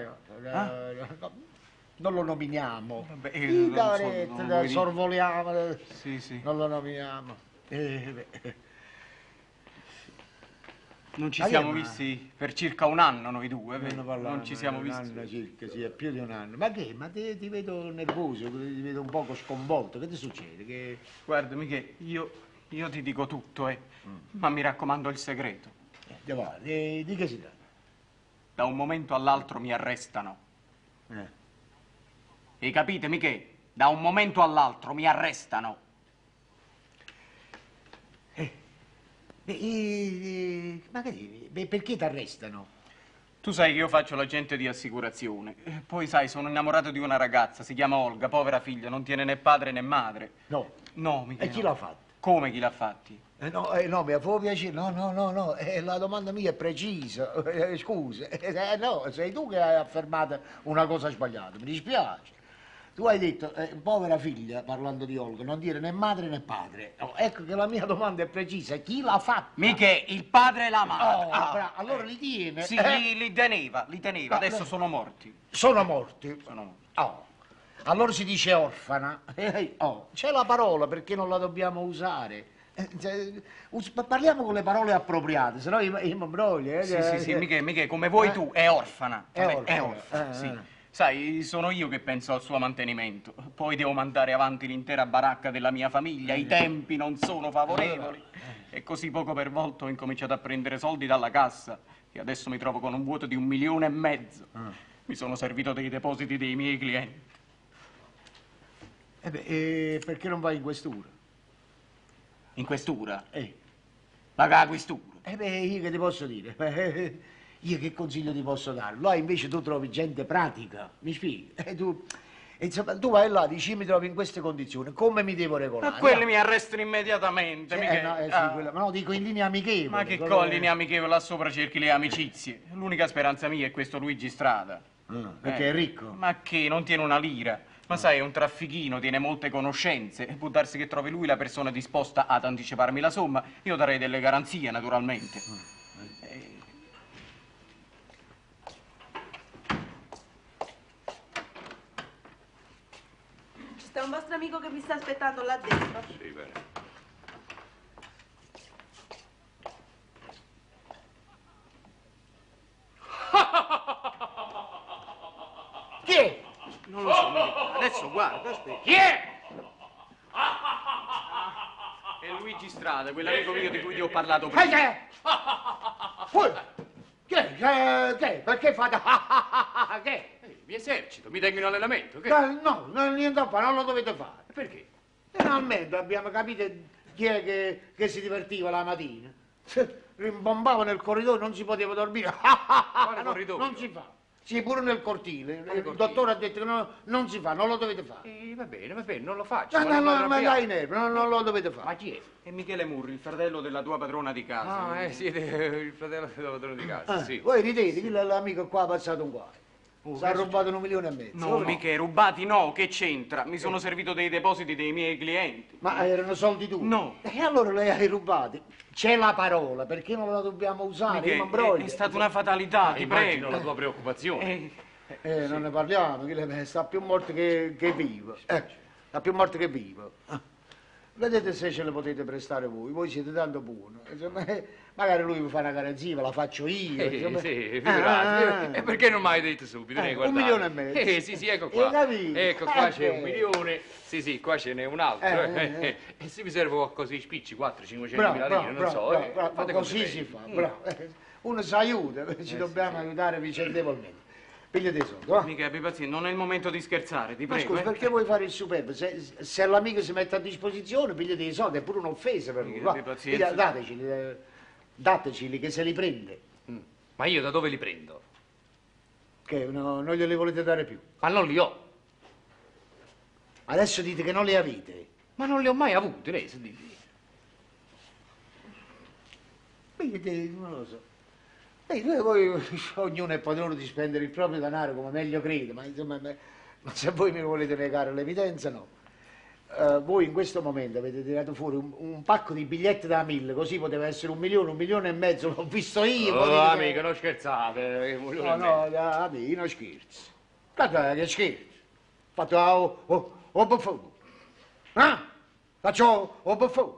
non lo nominiamo. Vabbè, Non sorvoliamo. Sì. Non lo nominiamo. Non ci siamo visti per circa un anno noi due, vero? Non ci siamo un visti. anno circa, sì, è più di un anno. Ma che? Ma ti vedo nervoso, ti vedo un poco sconvolto. Che ti succede? Che... Guarda, Michele, io ti dico tutto, ma mi raccomando il segreto. Di che si tratta? Da un momento all'altro mi arrestano. E capite, Michele? Da un momento all'altro mi arrestano. Ma che dici? Perché ti arrestano? Tu sai che io faccio l'agente di assicurazione. Poi sai, sono innamorato di una ragazza, si chiama Olga, povera figlia, non tiene né padre né madre. No. No, mica E chi no. l'ha fatto? Come chi l'ha fatti? No, mi fa piacere. No. La domanda mia è precisa. Scusa. No, sei tu che hai affermato una cosa sbagliata. Mi dispiace. Tu hai detto, povera figlia, parlando di Olga, non dire né madre né padre. Oh, ecco che la mia domanda è precisa. Chi l'ha fatta? Mica il padre e la madre. Bravo. Allora li tiene. Sì, li teneva. Adesso sono morti. Sono morti. Sono morti. Oh. Allora si dice orfana. C'è la parola, perché non la dobbiamo usare? Parliamo con le parole appropriate, sennò io mi imbroglio. Sì, mica come vuoi tu, è orfana. È Vabbè, è orfana. orfana, sì. Sai, sono io che penso al suo mantenimento. Poi devo mandare avanti l'intera baracca della mia famiglia. I tempi non sono favorevoli. E così poco per volta ho incominciato a prendere soldi dalla cassa. E adesso mi trovo con un vuoto di 1,5 milioni. Mi sono servito dei depositi dei miei clienti. Perché non vai in questura? In questura? Ma che questura? Io che ti posso dire? Io che consiglio ti posso dare? Là invece tu trovi gente pratica, mi spieghi? Insomma, tu vai là, dici mi trovo in queste condizioni, come mi devo regolare? Ma quelli mi arrestano immediatamente. Ma no, dico in linea amichevole. Ma che con linea amichevole là sopra cerchi le amicizie? L'unica speranza mia è questo Luigi Strada. Perché è ricco? Ma che, non tiene una lira. Ma sai, è un traffichino, tiene molte conoscenze. Può darsi che trovi lui la persona disposta ad anticiparmi la somma. Io darei delle garanzie, naturalmente. C'è un vostro amico che mi sta aspettando là dentro. Sì, bene. Chi è? Non lo so, adesso guarda, aspetta. Chi è? È Luigi Strada, quell'amico mio di cui ti ho parlato prima. Che è? Che? Perché fate? Che? Mi esercito, mi tengo in allenamento. Che? No, niente da fare, non lo dovete fare. Perché? Finalmente abbiamo capito chi è che si divertiva la mattina. Rimbombava nel corridoio, non si poteva dormire. Quale corridoio? Non si fa. Sì, pure nel cortile. Il dottore ha detto che non si fa, non lo dovete fare. Va bene, non lo faccio. Ma dai nervi, non lo dovete fare. Ma chi è? È Michele Murri, il fratello della tua padrona di casa. Ah, siete il fratello del padrone di casa, sì. Voi ridete, che l'amico qua ha passato un guaio. Si è rubato 1,5 milioni. No, mica rubati no, che c'entra? Mi sono servito dei depositi dei miei clienti. Ma erano soldi tuoi? No. E allora lei hai rubati? C'è la parola, perché non la dobbiamo usare? È stata una fatalità, ti Immagino prego. la tua preoccupazione. Non ne parliamo, che sta più morto che vivo. Sta più morto che vivo. Vedete se ce le potete prestare voi siete tanto buoni. Insomma, magari lui mi fa una garanzia, la faccio io. Insomma. Sì, figurati. E perché non mi hai detto subito? 1,5 milioni. Sì, ecco qua. Capito? Ecco qua c'è 1 milione. Sì, qua ce n'è un altro. E se mi serve qualcosa di spicci, 400-500 mila lire, non so. Fate così si fa. Bravo. Uno si aiuta, ci dobbiamo aiutare vicendevolmente. Piglia dei soldi, va? Mica, abbi pazienza, non è il momento di scherzare, ti Ma prego. scusa, perché vuoi fare il superbo? Se l'amico si mette a disposizione, piglia dei soldi, è pure un'offesa per lui. Abbi pazienza. Dateceli che se li prende. Ma io da dove li prendo? Che non glieli volete dare più? Ma non li ho. Adesso dite che non li avete. Ma non li ho mai avuti, lei se dici. Non lo so. Poi ognuno è padrone di spendere il proprio denaro come meglio crede, ma insomma, ma se voi mi volete negare l'evidenza, no. Voi in questo momento avete tirato fuori un pacco di biglietti da 1000, così poteva essere 1 milione, 1,5 milioni, l'ho visto io. Amico, non scherzate. Amico, non scherzo. Guarda che scherzo. Fatto buffone. Faccio buffone.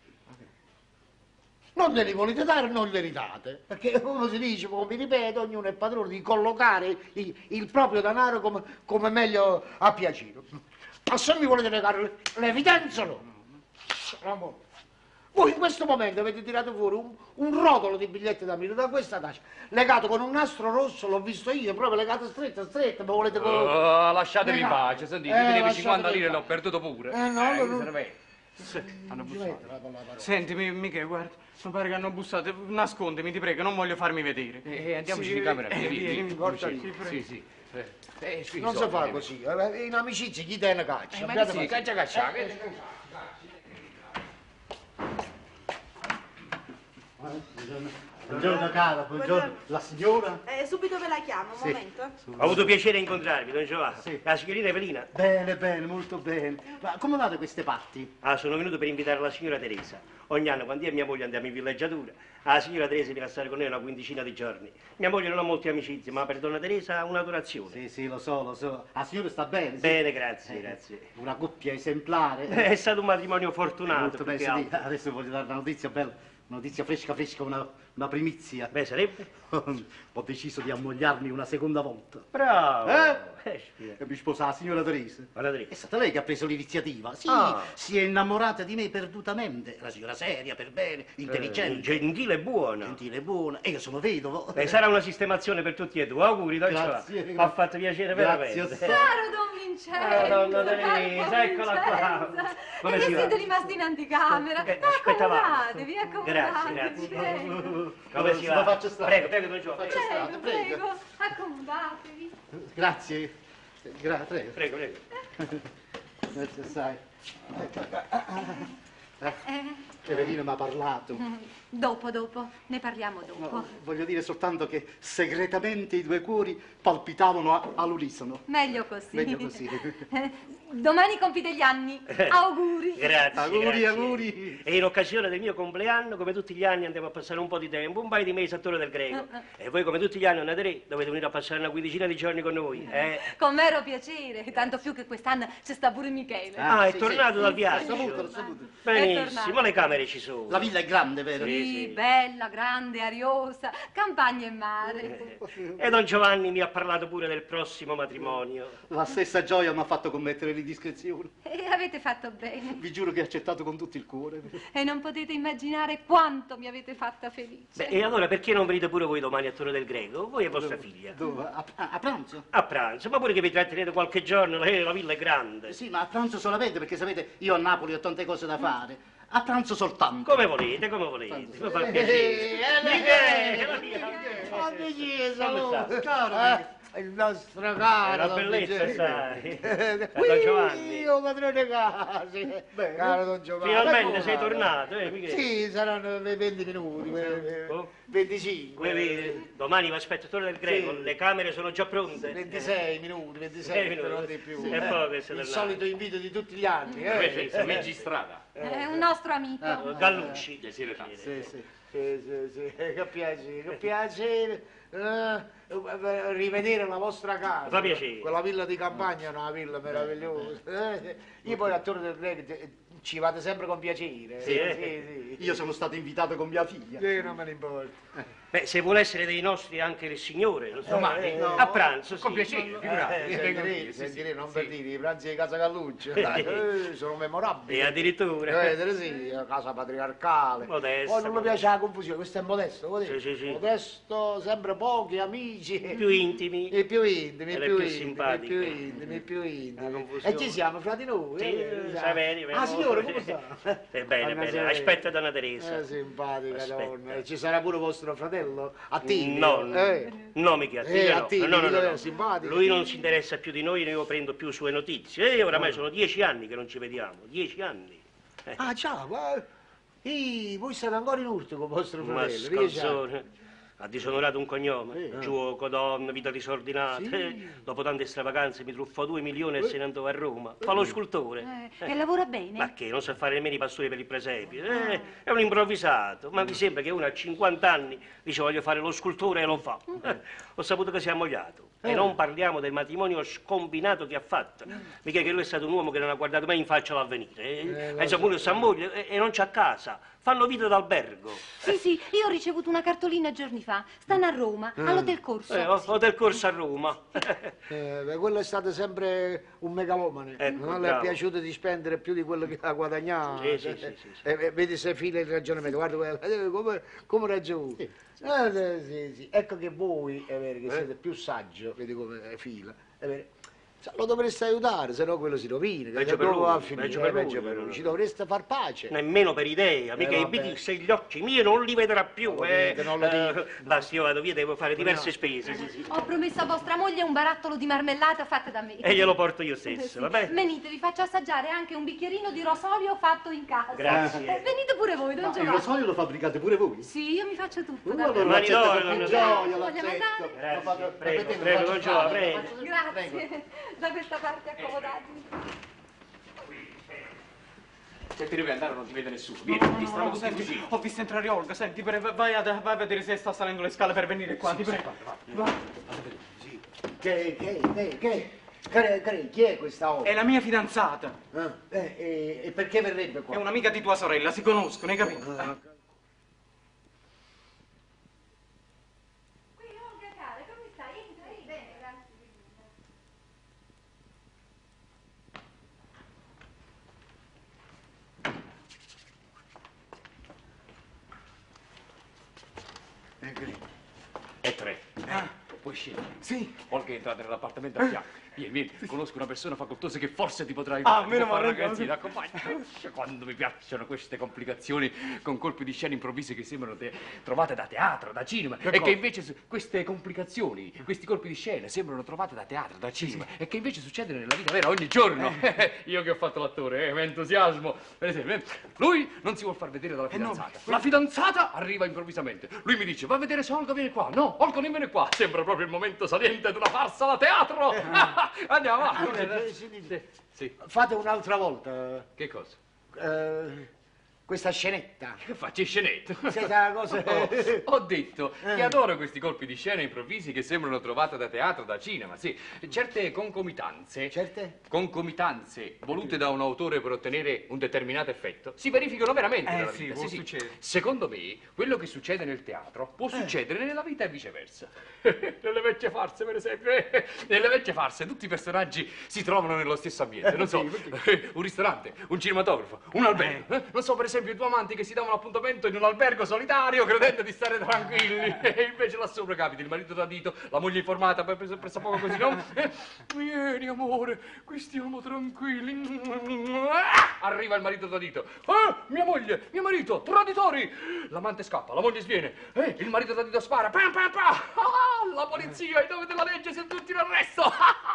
Non glieli volete dare, non glieli date, perché come si dice, come vi ripeto, ognuno è padrone di collocare il proprio denaro come meglio a piacere. Ma se mi volete negare l'evidenza, no. Voi in questo momento avete tirato fuori un rotolo di biglietti da 1000 da questa tasca, legato con un nastro rosso, l'ho visto io, proprio legato stretto, ma volete... Lasciatemi in pace, sentite, io 50 lire l'ho perduto pure. No, Che serve? Hanno bussato. Senti, Michele, guarda, mi pare che hanno bussato. Nascondimi, ti prego, non voglio farmi vedere. Andiamoci in camera. Vieni, Sì. Non si fa così, in amicizia chi te ne caccia? Ma sì, caccia. Buongiorno cara, buongiorno. La signora? Subito ve la chiamo, un momento. Ho avuto piacere a incontrarvi, don Giovanni. Sì. La signorina Evelina. Bene, molto bene. Ma come vado queste parti? Sono venuto per invitare la signora Teresa. Ogni anno, quando io e mia moglie andiamo in villeggiatura, la signora Teresa viene a stare con noi una quindicina di giorni. Mia moglie non ha molte amicizie, ma per donna Teresa ha un'adorazione. Sì, lo so. La signora sta bene? Sì? Bene, grazie. Una coppia esemplare. È stato un matrimonio fortunato. Molto più bene, che sì. altro. Adesso voglio dare una notizia bella, una notizia fresca, una primizia. Beh, sarebbe? Ho deciso di ammogliarmi una seconda volta. Bravo. E mi sposa la signora Teresa. Guarda Teresa. È stata lei che ha preso l'iniziativa. Sì, si è innamorata di me perdutamente. La signora seria, per bene, intelligente. Gentile e buona. Gentile e buona. E io sono vedovo. Sarà una sistemazione per tutti e due. Auguri, don Grazie. Giovanni. Mi ha fatto piacere veramente. Grazie. Caro Don Vincenzo! Donna Teresa, eccola qua. Come E si va? siete rimasti in anticamera. Aspettavamo. Accomodatevi, Grazie. prego. Come si La va? faccio stare. Prego, don Giovanni. Prego, accomodatevi. Grazie. Prego. Prego. Grazie assai. Evelina mi ha parlato. Dopo, ne parliamo dopo. No, voglio dire soltanto che segretamente i due cuori palpitavano all'unisono. Meglio così. Meglio così. Domani compite gli anni. Auguri. Grazie. Auguri. E in occasione del mio compleanno, come tutti gli anni, andiamo a passare un po' di tempo, un paio di mesi a Torre del Greco. E voi, come tutti gli anni, andate lì, dovete venire a passare una quindicina di giorni con noi. Con mero piacere, tanto più che quest'anno ci sta pure Michele. È tornato dal viaggio. L'ho saputo. Benissimo, le camere ci sono. La villa è grande, vero? Sì, bella, grande, ariosa, campagna e mare. E don Giovanni mi ha parlato pure del prossimo matrimonio. La stessa gioia mi ha fatto commettere l'indiscrezione. E avete fatto bene. Vi giuro che ho accettato con tutto il cuore. E non potete immaginare quanto mi avete fatta felice. E allora perché non venite pure voi domani a Torre del Greco? Voi e vostra figlia. Dove? A pranzo? A pranzo, ma pure che vi trattenete qualche giorno, la villa è grande. Sì, ma a pranzo solamente, perché sapete, io a Napoli ho tante cose da fare. A pranzo soltanto. Come volete. Mi fa piacere. Il nostro caro. È una bellezza, sai. Don Giovanni. Io padrone casi. Caro Don Giovanni. Finalmente sei tornato, Michele? Sì, saranno 20 minuti, 25. Domani vi aspetto a Torre del Greco, Sì. le camere sono già pronte. 26 minuti, 27 minuti. non di più. E poi che siete Il là. solito invito di tutti gli anni. Magistrata. È un nostro amico. Gallucci. Sì. Che piacere. Rivedere la vostra casa. Fa piacere. Quella villa di campagna è una villa meravigliosa. Io poi a Torre del Greco ci vado sempre con piacere. Sì. Io sono stato invitato con mia figlia. Non me ne importa. Beh, se vuole essere dei nostri anche il signore, non so. no. A pranzo, sì. Con piacere, figurati. Sentirei, non per dire, i pranzi di Casa Galluccio sono memorabili. E addirittura. Vedete, sì, la casa patriarcale. Modesta. Poi non mi piace la confusione, questo è modesto, vedete? Sì. Modesto, sempre pochi amici. Più intimi. I più intimi, Ed è più più intimi, simpatico. i più intimi. La confusione. E ci siamo fra di noi. Sì, Saveri, Ah, signore, come sta? Bene. Aspetta donna Teresa. Simpatica Aspetta. donna. E ci sarà pure vostro fratello? Attivo? No, mica Attivo, no. simpatico. Lui non si interessa più di noi, io prendo più sue notizie. E oramai sono 10 anni che non ci vediamo. 10 anni. Ah, ciao, voi state ancora in urto con vostro Ma fratello? 10 anni. scanzone. Ha disonorato un cognome, gioco, donna, vita disordinata. Dopo tante stravaganze mi truffò 2 milioni e se ne andò a Roma. Fa lo scultore. E lavora bene? Ma che, non sa fare nemmeno i pastori per il presepio. È un improvvisato. Ma mi sembra che uno a 50 anni dice voglio fare lo scultore e lo fa. Ho saputo che si è ammogliato. E non parliamo del matrimonio scombinato che ha fatto. Mica che lui è stato un uomo che non ha guardato mai in faccia l'avvenire. Insomma, uno si ammoglia e non c'ha casa. Fanno vita d'albergo. Sì, io ho ricevuto una cartolina giorni fa. Stanno a Roma, all'Hotel Corso. Hotel Corso a Roma. Quello è stato sempre un megalomane. Ecco, Non le è bravo. piaciuto di spendere più di quello che ha guadagnato. Sì. Vedi se fila il ragionamento. Guarda come ragiona. Sì. Ecco che voi, è vero, che siete più saggio, vedi come fila. È vero. Lo dovreste aiutare, se no quello si rovina. Peggio per lui, Va a finire, peggio per lui. peggio per lui. Ci dovreste far pace. Nemmeno per idea, mica i vabbè. se gli occhi miei non li vedrà più. Non lo dico. Basta, io vado via, devo fare diverse spese. Sì. Ho promesso a vostra moglie un barattolo di marmellata fatta da me. E glielo porto io stesso, Sì. va bene? Venite, vi faccio assaggiare anche un bicchierino di rosolio fatto in casa. Grazie. Venite pure voi, Don Il Giovanni. rosolio lo fabbricate pure voi? Sì, io mi faccio tutto. Allora davvero. Mani l'accetto d'oro, con donna gioia, Vogliamo l'accetto. andare? Grazie, prego, Permettete, prego, lo Don faccio Giovanni, fare. prego. Grazie. Da questa parte accomodatevi. Se ti devi andare non ti vede nessuno. Vieni, ti stanno tutti vicino. Ho visto entrare Olga, senti, vai a vedere se sta salendo le scale per venire qua, ti prego. Vai. Chi è questa Olga? È la mia fidanzata. E perché verrebbe qua? È un'amica di tua sorella, si conoscono, hai capito? Qui Olga, cara, come stai? Entra, bene, grazie. E 3. Puoi scendere. Sì. Olga è entrata nell'appartamento a fianco. Vieni, conosco una persona facoltosa che forse ti potrà aiutare. meno male. Ragazzi, accompagna. Quando mi piacciono queste complicazioni con colpi di scena improvvisi che sembrano trovate da teatro, da cinema. E che invece queste complicazioni, questi colpi di scena sembrano trovate da teatro, da cinema. E che invece succedono nella vita vera ogni giorno. Io che ho fatto l'attore, mi entusiasmo. Per esempio, lui non si vuol far vedere dalla fidanzata. La fidanzata arriva improvvisamente. Lui mi dice, va a vedere se Olga viene qua. No, Olga non viene qua. Sembra proprio il momento saliente di una farsa da teatro. Andiamo avanti. Sì. Fate un'altra volta Che cosa? questa scenetta. Che faccio scenetto? Questa cosa... Ho detto che adoro questi colpi di scena improvvisi che sembrano trovate da teatro, da cinema, sì. Certe concomitanze. Certe? Concomitanze volute da un autore per ottenere un determinato effetto si verificano veramente nella sì, vita. può succedere. Secondo me, quello che succede nel teatro può succedere nella vita e viceversa. Nelle vecchie farse, per esempio. Nelle vecchie farse tutti i personaggi si trovano nello stesso ambiente. Non so, un ristorante, un cinematografo, un albergo. Non so, per esempio, i due amanti che si davano appuntamento in un albergo solitario credendo di stare tranquilli. E invece là sopra capita il marito tradito, la moglie informata, pressa poco così, no? Vieni, amore, qui stiamo tranquilli. Arriva il marito tradito. Mia moglie, mio marito, traditori! L'amante scappa, la moglie sviene. Il marito tradito spara. Pam, pam, pam. La polizia, i nome della legge, siamo tutti in arresto.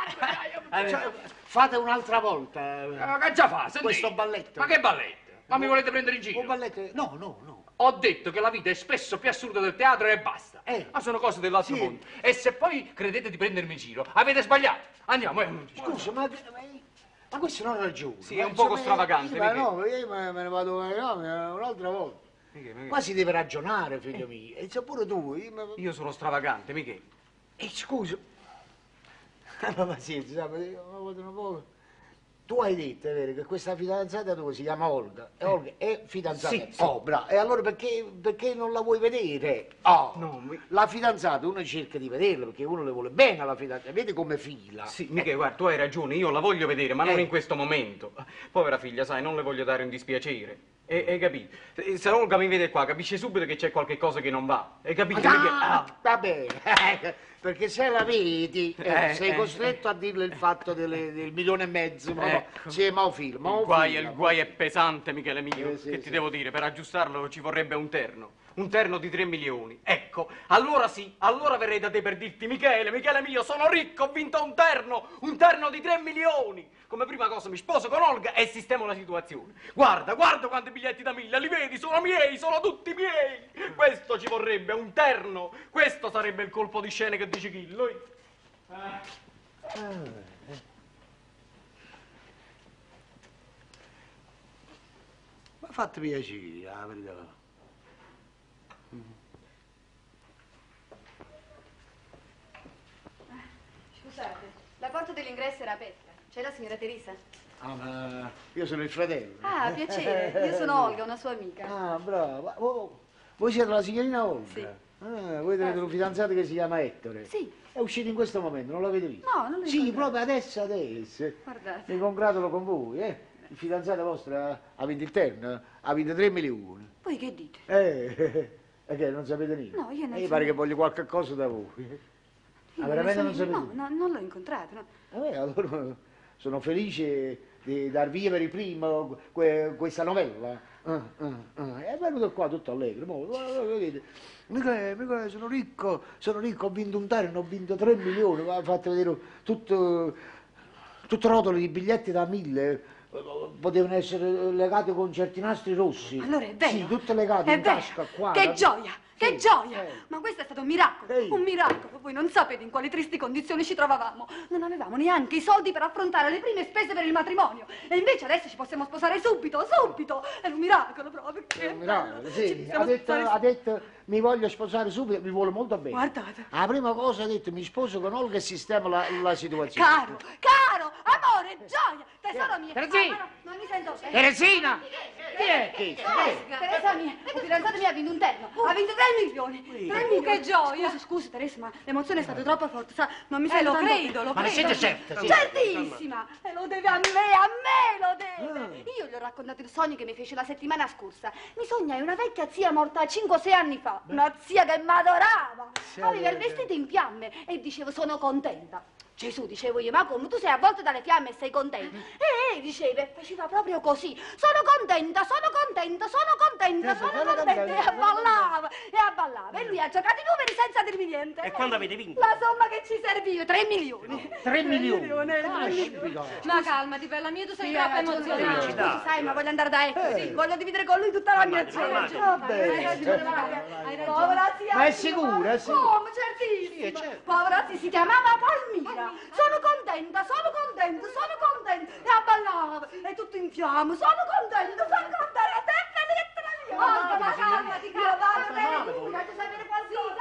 Fate un'altra volta Che già fa? Senti. questo balletto. Ma che balletto? Ma mi volete prendere in giro? Un balletto? No. Ho detto che la vita è spesso più assurda del teatro e basta. Ma sono cose dell'altro mondo. E se poi credete di prendermi in giro, avete sbagliato. Andiamo, Scusa, ma questo non ha ragione. Sì, è un poco stravagante, Ma Michele. no, io me ne vado un'altra volta. Qua si deve ragionare, figlio mio. E se pure tu. Io sono stravagante, Michele. Scusa. Ma pazienza, un po'. Tu hai detto, è vero, che questa fidanzata tua si chiama Olga. E Olga è fidanzata. Sì. Oh, bravo. E allora perché non la vuoi vedere? La fidanzata, uno cerca di vederla perché uno le vuole bene alla fidanzata. Vedi come fila. Sì, Michele, guarda, tu hai ragione, io la voglio vedere, ma non in questo momento. Povera figlia, sai, non le voglio dare un dispiacere. Hai capito? Se Olga mi vede qua, capisce subito che c'è qualche cosa che non va. Hai capito, Michele? Va bene. Perché se la vedi, sei costretto a dirle il fatto del 1,5 milioni. Sì, ma film. Il guai è pesante, Michele mio. Sì, che ti sì. devo dire? Per aggiustarlo ci vorrebbe un terno. Un terno di 3 milioni. Ecco, allora sì, allora verrei da te per dirti, Michele mio, sono ricco, ho vinto un terno di 3 milioni. Come prima cosa mi sposo con Olga e sistemo la situazione. Guarda quanti biglietti da 1000, li vedi? Sono miei, sono tutti miei. Questo ci vorrebbe, un terno. Questo sarebbe il colpo di scena che dice Chillo. Ma fate piacere, la verità. Scusate, la porta dell'ingresso era aperta. C'è la signora Teresa? Ma io sono il fratello. Ah, piacere. Io sono Olga, una sua amica. Ah, brava. Voi siete la signorina Olga? Sì. Voi avete un fidanzato che si chiama Ettore? Sì. È uscito in questo momento, non l'avete visto? No, non l'ho Sì, incontrato. proprio adesso. Guardate. Mi congratulo con voi, Il fidanzato vostro ha vinto il terno, ha vinto 3 milioni. Voi che dite? E che non sapete niente? No, io non Mi so pare che niente. voglio qualche cosa da voi. Ma veramente non sapevi? No, non l'ho incontrato, no. Allora sono felice di dar via per il primo questa novella. È venuto qua tutto allegro. Vedete, mica sono ricco, ho vinto un terno, ho vinto 3 milioni, mi ha fatto vedere tutto rotoli di biglietti da 1000. Potevano essere legati con certi nastri rossi. Allora è vero. Sì, tutte legate in tasca qua. Che gioia! Che Sì, gioia! Ma questo è stato un miracolo, un miracolo. Voi non sapete in quali tristi condizioni ci trovavamo. Non avevamo neanche i soldi per affrontare le prime spese per il matrimonio. E invece adesso ci possiamo sposare subito. È un miracolo proprio. È un miracolo, sì. Ha detto mi voglio sposare subito, mi vuole molto bene. Guardate. La prima cosa ha detto mi sposo con Olga e sistema la situazione. Caro, amore, gioia, tesoro mio. Teresina! Non mi sento bene. Teresina! Chi è? Teresa mia, il fidanzato mio ha vinto un terno. Ha vinto 3 milioni. 3 milioni. Che gioia! Scusi, Teresa, ma l'emozione è stata troppo forte, sa? Non mi sento Lo tanto... credo. Ma ne siete certa? Sì. Certissima! E lo deve a me lo deve! Io gli ho raccontato il sogno che mi fece la settimana scorsa. Mi sognai una vecchia zia morta 5-6 anni fa. Una zia che mi adorava. Aveva il vestito in fiamme e dicevo sono contenta. Gesù, dicevo io, ma come? Tu sei avvolto dalle fiamme e sei contenta? E diceva, faceva proprio così. Sono contenta. E abballava. E lui ha giocato i numeri senza dirmi niente. E quando avete vinto? La somma che ci serviva, 3 milioni. 3 milioni? Ma calmati, bella mia, tu sei troppo emozionata. Scusi, sai, ma voglio andare da Ecco, sì. Voglio dividere con lui tutta la mia cena. Povera zia. Ma è sicura? Sì. Come, certissimo. Povera zia, si chiamava Palmira. Sono contenta. E abballava. E tutto in fiamme. Sono contenta. A te, Benedetta la mia. Ma calmati, io vado bene tu. Voglio sapere qualcosa.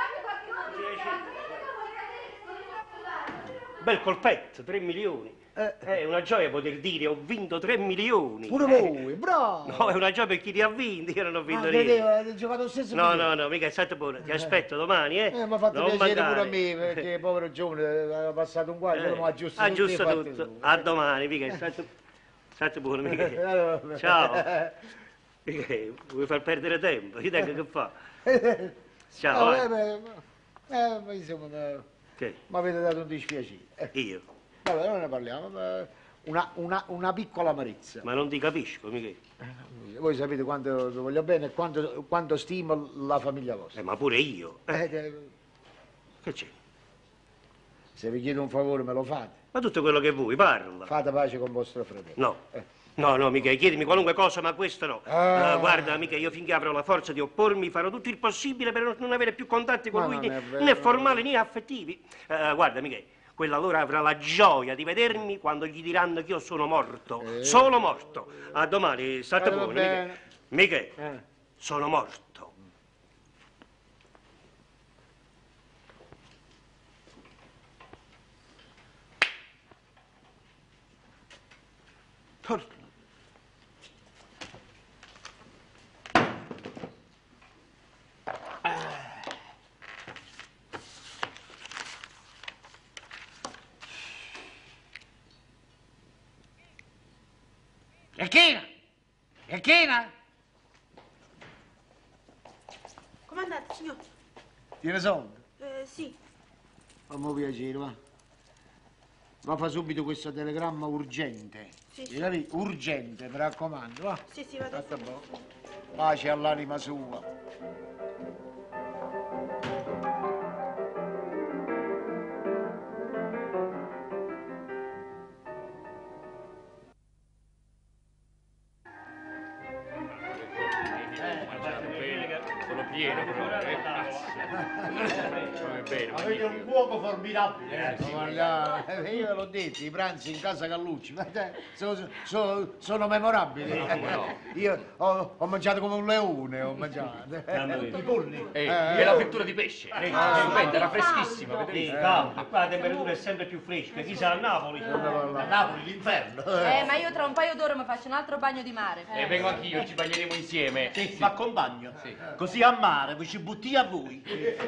Bel colpetto, 3 milioni. È una gioia poter dire ho vinto 3 milioni. Pure voi, bravo. No, è una gioia per chi li ha vinti, io non ho vinto niente. Vedevo, hai giocato stesso. No, mica è stato buono. Ti aspetto domani, mi ha fatto non piacere mancare. pure a me, perché povero giovane aveva passato un guaio, ma aggiusta tutto. A domani, mica è stato buono, mica. Ciao. Mica, vuoi far perdere tempo? Io tengo che fa. Ciao. Ma insomma, Che? mi avete dato un dispiacere. Io? Vabbè, non ne parliamo, una piccola amarezza. Ma non ti capisco, mica. Voi sapete quanto vi voglio bene e quanto stimo la famiglia vostra. Ma pure io. Che c'è? Se vi chiedo un favore me lo fate. Ma tutto quello che vuoi, parla. Fate pace con vostro fratello. No, mica, chiedimi qualunque cosa, ma questo no. Guarda, mica, io finché avrò la forza di oppormi farò tutto il possibile per non avere più contatti con lui, né formali né affettivi. Guarda, mica, quella allora avrà la gioia di vedermi quando gli diranno che io sono morto. Sono morto. A domani, state buoni, mica. Sono morto. Elchina? Come andate, signor? Tiene soldi? Sì. Fammi piacere, va. Ma fa subito questo telegramma urgente. Sì. Urgente, mi raccomando, va. Sì, vado. Fatta buono. Pace all'anima sua. Sono pieno proprio, Avete un cuoco formidabile. Io ve l'ho detto, i pranzi in casa Gallucci, sono memorabili. Io ho mangiato come un leone, ho mangiato. I polli. E la frittura di pesce. Era freschissima, vedete? Qua la temperatura è sempre più fresca, chissà a Napoli. A Napoli, l'inferno. Ma io tra un paio d'ore mi faccio un altro bagno di mare. E vengo anch'io, ci bagneremo insieme. Sì, ma accompagno. Sì. Così a mare vi ci butti a voi.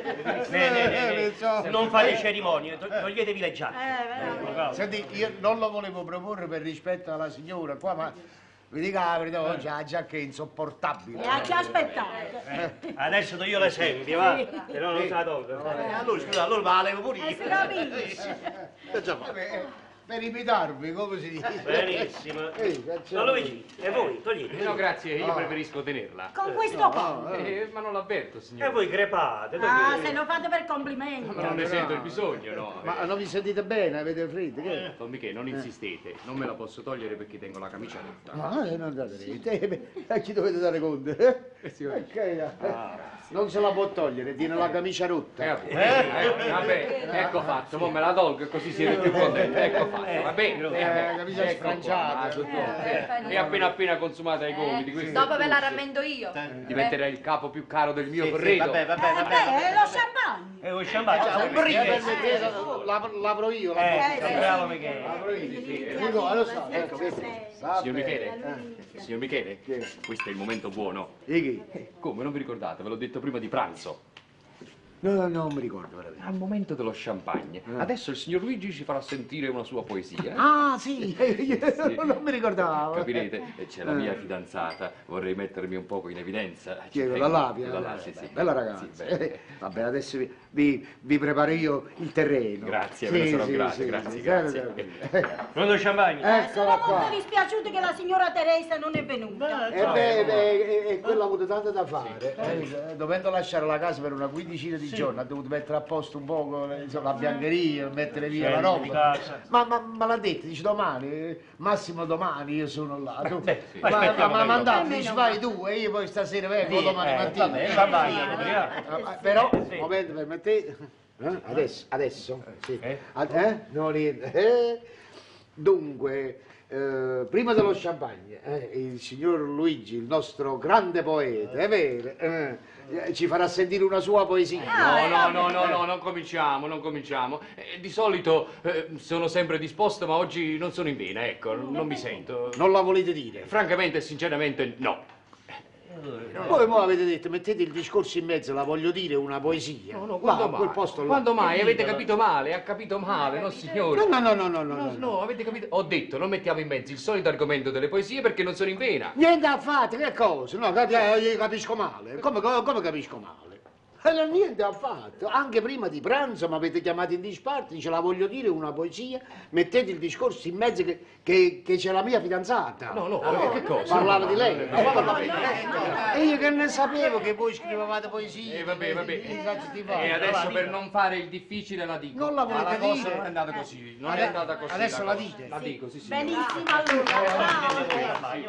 Non fate cerimonie, toglietevi le giacche. Senti, io non lo volevo proporre per rispetto alla signora qua, ma Vi dico la verità, oggi la giacca è insopportabile. E a chi aspettate? Adesso do io l'esempio, va? Se no non se la tolgo. Allora, scusa, allora va, levo pure io. Si capisce. Per imitarvi, come si dice? Benissimo. Don Luigi, e voi? Togliete. No, grazie, io preferisco tenerla. Con questo po'. Ma non l'avverto, E signore. voi crepate. Ah, se lo fate per complimenti. Ma non ne sento il bisogno, no. Ma non vi sentite bene? Avete freddo? Che? Don Michele, non insistete, non me la posso togliere perché tengo la camicia rotta. Non date rete. A chi dovete dare conto? Non se la può togliere, tiene la camicia rotta. Vabbè, ecco fatto, mo me la tolgo e così siete più contenti. Ecco fatto, va bene? Camicia Ecco sfranciata. qua, è appena consumata ai gomiti. questo Dopo è ve la tutto. rammendo io. Diventerai il capo più caro del mio corredo. Vabbè. È lo champagne. È un champagne, un brindisi. L'apro io. Bravo Michele. L'apro io. Lo so, ecco, Signor Michele, questo è il momento buono. E che? Come, non vi ricordate? Ve l'ho detto prima di pranzo. No, non mi ricordo veramente. Al momento dello champagne. Adesso il signor Luigi ci farà sentire una sua poesia. Ah, sì, non mi ricordavo. Capirete? E c'è la mia fidanzata. Vorrei mettermi un poco in evidenza. Chi è Ci quella tengo. là? Quella là, sì. Bella ragazza. Sì, beh. Vabbè, adesso vi preparo io il terreno. Grazie, ve ne sarò grato, grazie. Pronto champagne? Eccola Sono molto qua. dispiaciuta che la signora Teresa non è venuta. E quella ha avuto tanto da fare. Dovendo lasciare la casa per una quindicina di giorni, ha dovuto mettere a posto un po' insomma, la biancheria, mettere via la roba. Ma l'ha detto, dice domani, massimo domani io sono là. Tu, ma mandato, dice vai tu e io poi stasera vengo domani mattina. Però, momento, permettete. Adesso? Sì. No, niente. Dunque, prima dello champagne, il signor Luigi, il nostro grande poeta, è vero, ci farà sentire una sua poesia. No, non cominciamo. Di solito sono sempre disposto, ma oggi non sono in vena, ecco, non mi sento. Non la volete dire? Francamente e sinceramente no. Voi mo avete detto, mettete il discorso in mezzo, la voglio dire una poesia. No, quando mai? Quel posto là. Quando mai? Avete capito male, ha capito male, no signore? No. Avete capito? Ho detto, non mettiamo in mezzo il solito argomento delle poesie perché non sono in vena. Niente affatto, che cosa? No, capisco male. Come capisco male? Niente affatto. Anche prima di pranzo mi avete chiamato in disparte, dice la voglio dire una poesia, mettete il discorso in mezzo che c'è la mia fidanzata. No, che cosa? Parlava di lei. E io che ne sapevo che voi scrivevate poesie. Vabbè. E adesso per non fare il difficile la dico. Non la volete cosa dire? non è andata così. Non è andata così. Adesso la cosa. dite? La dico, sì. Benissimo, allora.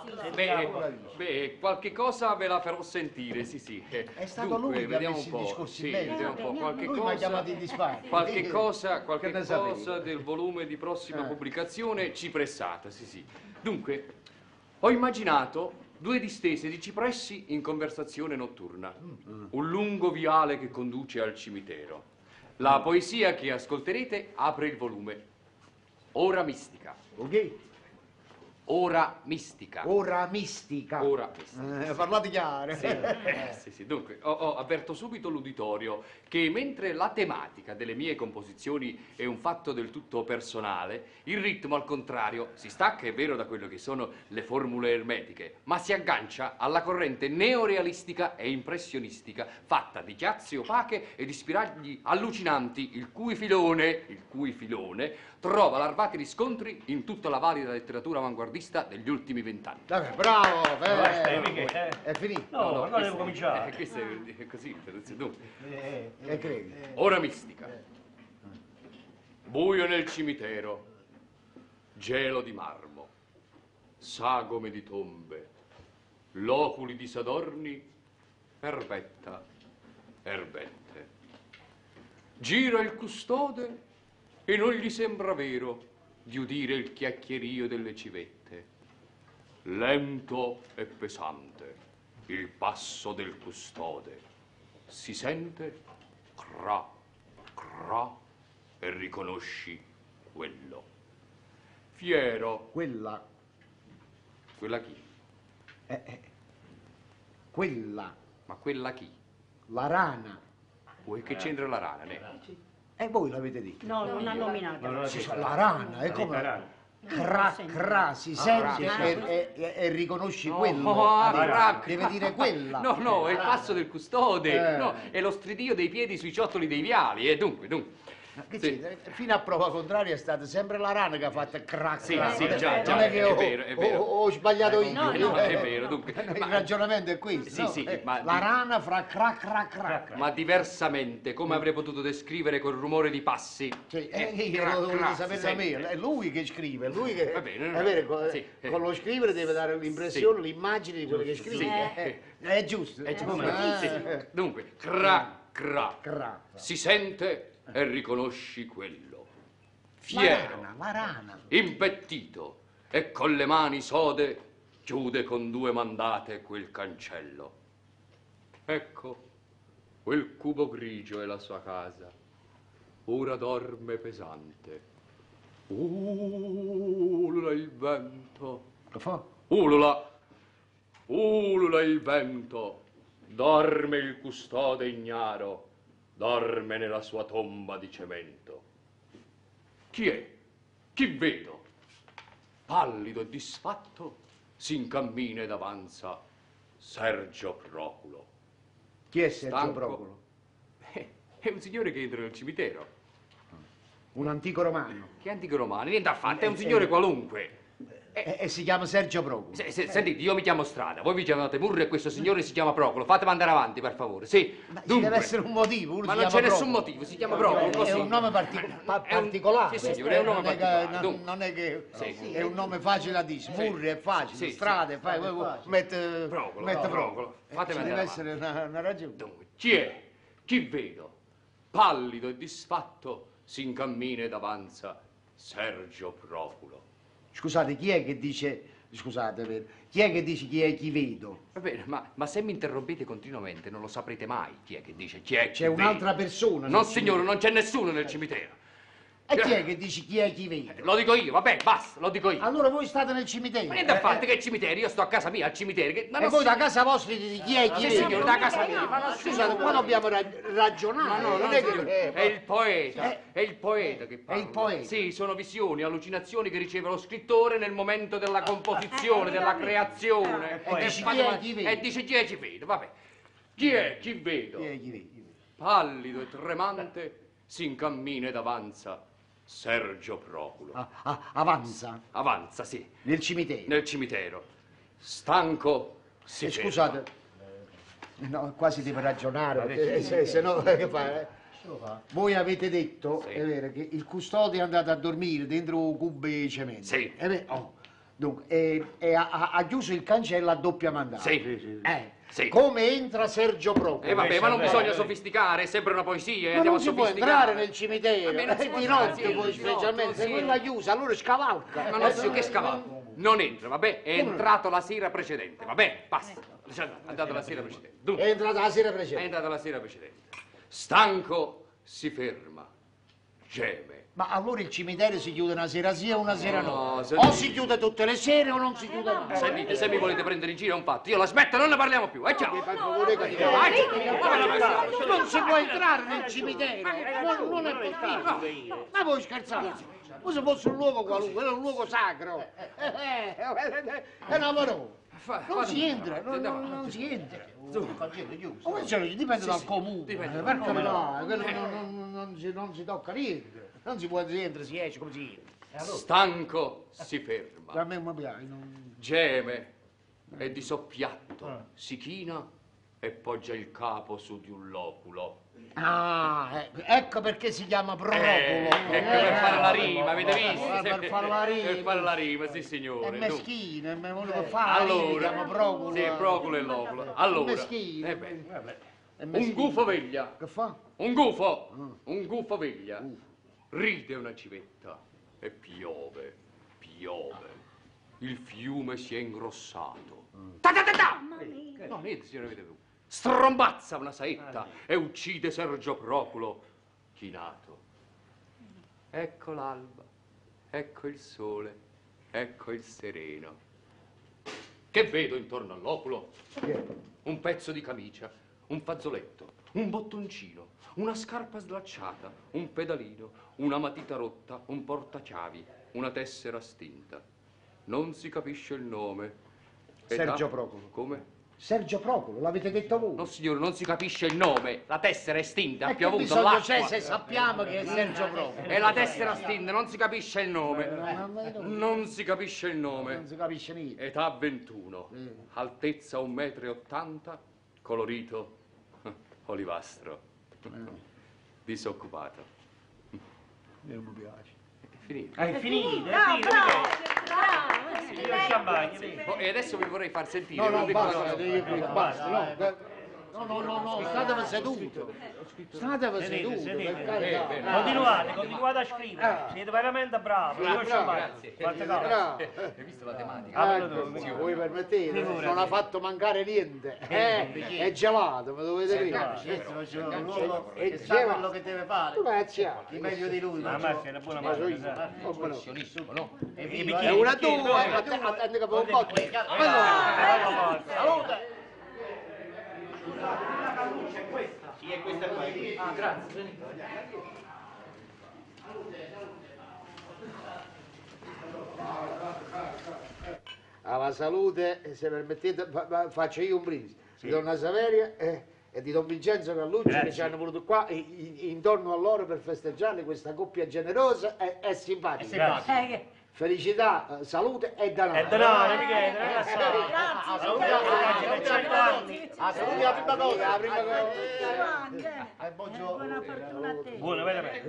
Beh, qualche cosa ve la farò sentire, sì. È stato Dunque, lui che ha vediamo messo un i po'. discorsi Sì, in mezzo. vediamo un po'. Qualche Lui mi ha chiamato in disparte. Qualche cosa Che ne sapevi? del volume di prossima pubblicazione cipressata, sì. Dunque, ho immaginato due distese di cipressi in conversazione notturna. Un lungo viale che conduce al cimitero. La poesia che ascolterete apre il volume. Ora mistica. Ok? Ora mistica. Ora mistica. Parlate chiaro. Sì. Dunque, avverto subito l'uditorio che mentre la tematica delle mie composizioni è un fatto del tutto personale, il ritmo, al contrario, si stacca, è vero, da quello che sono le formule ermetiche, ma si aggancia alla corrente neorealistica e impressionistica, fatta di chiazze opache e di spiragli allucinanti, il cui filone trova larvati riscontri in tutta la valida letteratura avanguardista degli ultimi 20 anni. Vabbè, bravo, è finito. No, non devo cominciare. Questo è così, dunque. Credi? Ora mistica. Buio nel cimitero, gelo di marmo, sagome di tombe, loculi di sadorni, erbetta, erbette. Gira il custode e non gli sembra vero di udire il chiacchierio delle civette. Lento e pesante il passo del custode. Si sente cra, e riconosci quello. Fiero. Quella. Quella chi? Quella. Ma quella chi? La rana. Vuoi che c'entra la rana, ne? E voi l'avete detto? No, non ha nominato. La rana, è come? Si sente e riconosci quello. Deve dire quella. No, è il passo del custode. No, è lo stridio dei piedi sui ciottoli dei viali. Dunque. Sì. Fino a prova contraria è stata sempre la rana che ha fatto crack. Sì, già, non è che è vero. Ho sbagliato io. No, è vero, dunque. Il ragionamento è questo. Sì, ma la rana fra crack. Ma diversamente, come avrei potuto descrivere quel rumore di passi? Io lo dovevo sapere da me. È lui che scrive, è lui che. Va bene, è vero, con lo scrivere deve dare l'impressione, l'immagine di quello che scrive. È giusto. Dunque, crack. Si sente e riconosci quello. Fiero, la rana. impettito e con le mani sode chiude con 2 mandate quel cancello. Ecco, quel cubo grigio è la sua casa. Ora dorme pesante. Ulula il vento. Che fa? Ulula il vento. Dorme il custode ignaro. Dorme nella sua tomba di cemento. Chi è? Chi vedo? Pallido e disfatto s'incammina ed avanza Sergio Proculo. Chi è Sergio Proculo? È un signore che entra nel cimitero. Un antico romano. Che antico romano? Niente affatto, è un signore qualunque. E si chiama Sergio Proculo. Sentite, io mi chiamo Strada, voi vi chiamate Murri e questo signore si chiama Proculo. Fatemi andare avanti, per favore. Sì. Ci deve essere un motivo. Ma non c'è nessun motivo, si chiama Proculo così. È un nome particolare. Sì, signore, è un nome particolare. Non è che è un nome facile da dire. Murri è facile, Strada è facile. Mette Proculo. Fatemi andare deve avanti. essere una ragione. Dunque, chi è? Chi vedo? Pallido e disfatto s'incammina ed avanza Sergio Proculo. Scusate, chi è che dice... Scusate, chi è che dice chi è chi vedo? Va bene, ma se mi interrompete continuamente non lo saprete mai chi è che dice chi è chi C'è un'altra persona. No, signore, non c'è nessuno nel cimitero. E chi è che dice chi è chi vede? Lo dico io, vabbè, basta, lo dico io. Allora voi state nel cimitero. Ma niente a fare, che cimitero? Io sto a casa mia, al cimitero. E voi da casa vostra dite chi è chi vede? Sì, signore, da casa mia. Ma scusate, qua dobbiamo ragionare. No, non è che... È il poeta, è il poeta che parla. È il poeta? Sì, sono visioni, allucinazioni che riceve lo scrittore nel momento della composizione, della creazione. E dice chi è chi vede? E dice chi è chi vede, vabbè. Chi è chi vedo? Chi è chi vede? Pallido e tremante si incammina ed avanza Sergio Proculo. Avanza? Avanza, sì. Nel cimitero? Nel cimitero. Stanco si ferma. Scusate, no, quasi deve ragionare, perché se no che fa? Voi avete detto, è vero, che il custode è andato a dormire dentro un cubo di cemento. Sì. Dunque, ha chiuso il cancello a doppia mandata. Sì. Sì. Come entra Sergio Proculo? Vabbè, ma non bisogna sofisticare, è sempre una poesia. Ma andiamo non si può entrare nel cimitero, di notte poi specialmente, se quella chiusa, allora scavalca. Ma non si che scavalca. Non entra, vabbè, è entrato la sera precedente, vabbè, basta. È andato la sera precedente. Dunque, È entrata la sera precedente. è entrato la sera precedente. Stanco si ferma, geme. Ma allora il cimitero si chiude una sera sì e una sera no? No, O si chiude tutte le sere o non si chiude mai? Sentite, se mi volete prendere in giro è un fatto. Io la smetto, non ne parliamo più. Ciao. Non si può entrare nel cimitero, non è possibile. Ma voi scherzate? Ma se fosse un luogo qualunque, è un luogo sacro. È una parola. Non si entra, non si entra. Dipende dal comune, per carità, non si tocca niente. Non si può entrare, si esce come si entra. Stanco si ferma, A me mi piace. geme e di soppiatto si china e poggia il capo su di un loculo. Ecco perché si chiama Proculo. Per fare la rima, avete visto? Per fare la rima. Per fare la rima, sì È signore. meschino, me volevo fare. Allora, chiama Proculo. sì, Proculo e loculo. Allora, meschino. un gufo veglia. Che fa? Un gufo veglia. Ride una civetta e piove. Il fiume si è ingrossato. Ta! No, niente, signore, avete visto. Strombazza una saetta e uccide Sergio Proculo, chinato. Ecco l'alba, ecco il sole, ecco il sereno. Che vedo intorno all'oculo? Un pezzo di camicia, un fazzoletto, un bottoncino, una scarpa slacciata, un pedalino, una matita rotta, un portachiavi, una tessera stinta. Non si capisce il nome. Sergio Procolo. Come? Sergio Procolo, l'avete detto voi? No, signore, non si capisce il nome. La tessera è stinta, ha piovuto bisogno l'acqua. c'è se sappiamo che è Sergio Procolo? È la tessera stinta, non si capisce il nome. Non si capisce il nome. Non si capisce niente. Età 21, altezza 1,80 m, colorito olivastro, disoccupato. Non mi piace. È finito. È finito, Io champagne. E adesso vi vorrei far sentire. No, una no, piccola basta, cosa. basta, no, statevi seduto. Statevi seduto, per carità. Continuate a scrivere. Siete veramente bravi. Io champagne. Fate caso. Hai visto la tematica? Se voi permettete, non ha fatto mancare niente. È gelato, me dovete dire. E sa quello che deve fare. Chi meglio di lui. La macchina è una buona macchina. Professionissimo, no? È una tua, attende che un po'. Salute! Sì, è questa qua. Ah, grazie. Alla salute, se permettete, faccio io un brindisi. Di Donna Saveria e di Don Vincenzo Gallucci che ci hanno voluto qua intorno a loro per festeggiare questa coppia generosa e simpatica. Felicità, salute e denaro. E denaro, Michele. Salute la prima cosa, la prima cosa. Buona fortuna a te. Buona, veramente.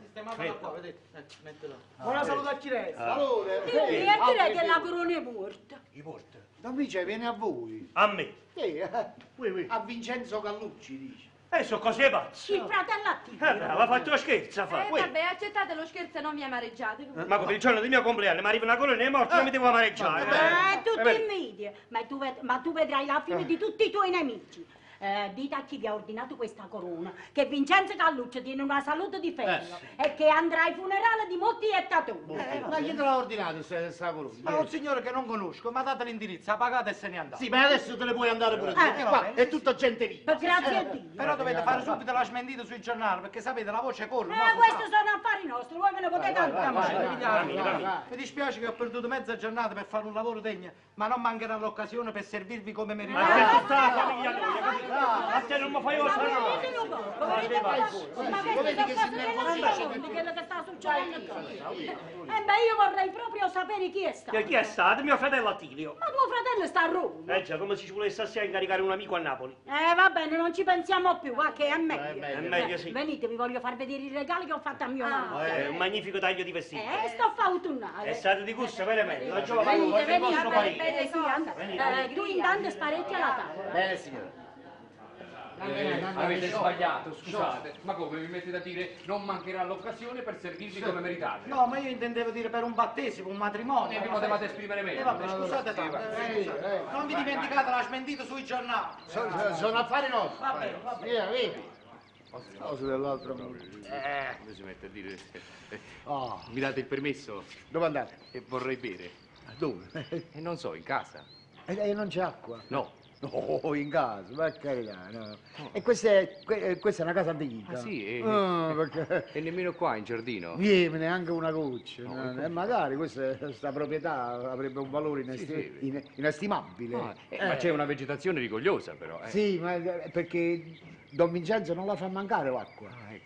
Buona salute a Chirese. Salute. Io direi che la corona è morta. Don Vincenzo viene a voi. A me. Sì, a Vincenzo Gallucci dice. Sono cose pazze. Il fratello attivo. Ha fatto lo scherzo, fa. Vabbè, accettate lo scherzo e non vi amareggiate. Ma come il giorno del mio compleanno mi arriva una colonna e è morta, non mi devo amareggiare. Tutti invidia. Ma tu vedrai la fine di tutti i tuoi nemici. Dite a chi vi ha ordinato questa corona che Vincenzo Gallucci tiene una salute di ferro e che andrà ai funerali di molti ettatori. Ma chi te l'ha ordinato questa corona? Ma un signore che non conosco, ma date l'indirizzo, ha pagato e se ne è andato. Sì, ma adesso te ne puoi andare pure tu. Qua è tutta gente viva. Grazie a Dio. Però dovete fare subito la smentita sui giornali, perché sapete, la voce corre. Questi sono affari nostri, voi ve ne potete andare. Mi dispiace che ho perduto mezza giornata per fare un lavoro degno, ma non mancherà l'occasione per servirvi come meritate. Ma questa sta la famiglia tua, a te non mi fai osare. Ma questi sono cose che sta succedendo qui. Io vorrei proprio sapere chi è stato. Chi è stato? Mio fratello Attilio. Ma tuo fratello sta a Roma. Già, come se ci volesse a incaricare un amico a Napoli. Va bene, non ci pensiamo più, va che è meglio. È meglio, sì. Venite, vi voglio far vedere i regali che ho fatto a mio marito. È un magnifico taglio di vestiti. Sto autunnale. È stato di gusto veramente. La giova Venite, il vostro parere. bene, sì, anda. Tu intanto sparecchia la tavola. Bene, signore. Avete sbagliato, scusate. Ma come vi mettete a dire non mancherà l'occasione per servirvi come meritate? No, ma io intendevo dire per un battesimo, un matrimonio. E vi potevate esprimere meglio. Vabbè, scusate tanto. Non vi dimenticate la smentita sui giornali. Sono affari nostri. Va bene, va bene. Via, vedi. Cose dell'altro mondo. Come si mette a dire? Mi date il permesso? Dove andate? E vorrei bere. Dove? E non so, in casa. E non c'è acqua? No. No, in casa, per carità, no. E questa è una casa antica? Ah sì, perché... e nemmeno qua in giardino. Viene neanche una goccia. E magari questa proprietà avrebbe un valore inestimabile. Ma c'è una vegetazione rigogliosa però. Sì, ma perché Don Vincenzo non la fa mancare l'acqua.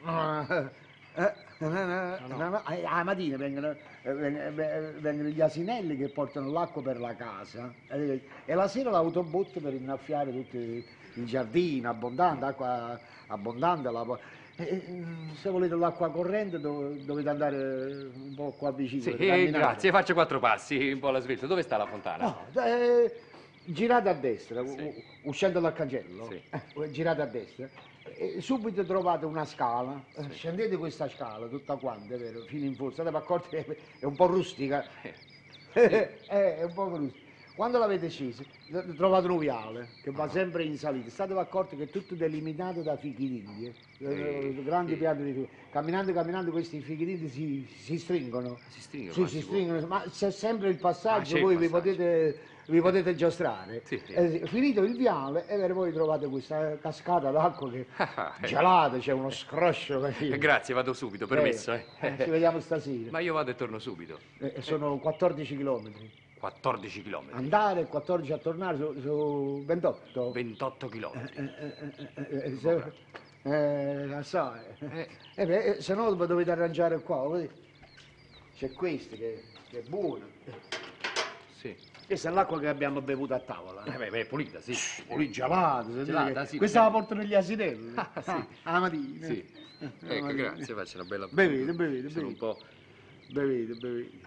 A mattina vengono gli asinelli che portano l'acqua per la casa e la sera l'autobot per innaffiare tutto il giardino abbondante, acqua abbondante. Se volete l'acqua corrente dovete andare un po' qua vicino. Sì, grazie, faccio 4 passi, un po' alla svelta. Dove sta la fontana? No, girate a destra, uscendo dal cancello, girate a destra. Subito trovate una scala, scendete questa scala tutta quanta, vero? Fino in fondo, state accorti che è un po' rustica, è un po' rustica. Quando l'avete scesa trovate un viale che va sempre in salita, state accorti che è tutto delimitato da fichidindia, grandi piante di fichi. Camminando questi fichidindia si stringono. Si stringono? Sì, si stringono, ma c'è sempre il passaggio, voi vi potete vi potete giostrare. Sì. Finito il viale, e voi trovate questa cascata d'acqua che gelata, c'è uno scroscio. Grazie, vado subito, permesso. Ci vediamo stasera. Ma io vado e torno subito. Sono 14 chilometri. 14 chilometri. Andare e 14 a tornare su 28. 28 chilometri. Se no dovete arrangiare qua, vedi? C'è questo che è buono. Sì. Questa è l'acqua che abbiamo bevuto a tavola. È pulita, sì. Gelata, sì. Questa la portano gli asitelli. Sì. La mattina. Sì. Ecco, grazie, faccia una bella... Bevete. Sono un po'... Bevete.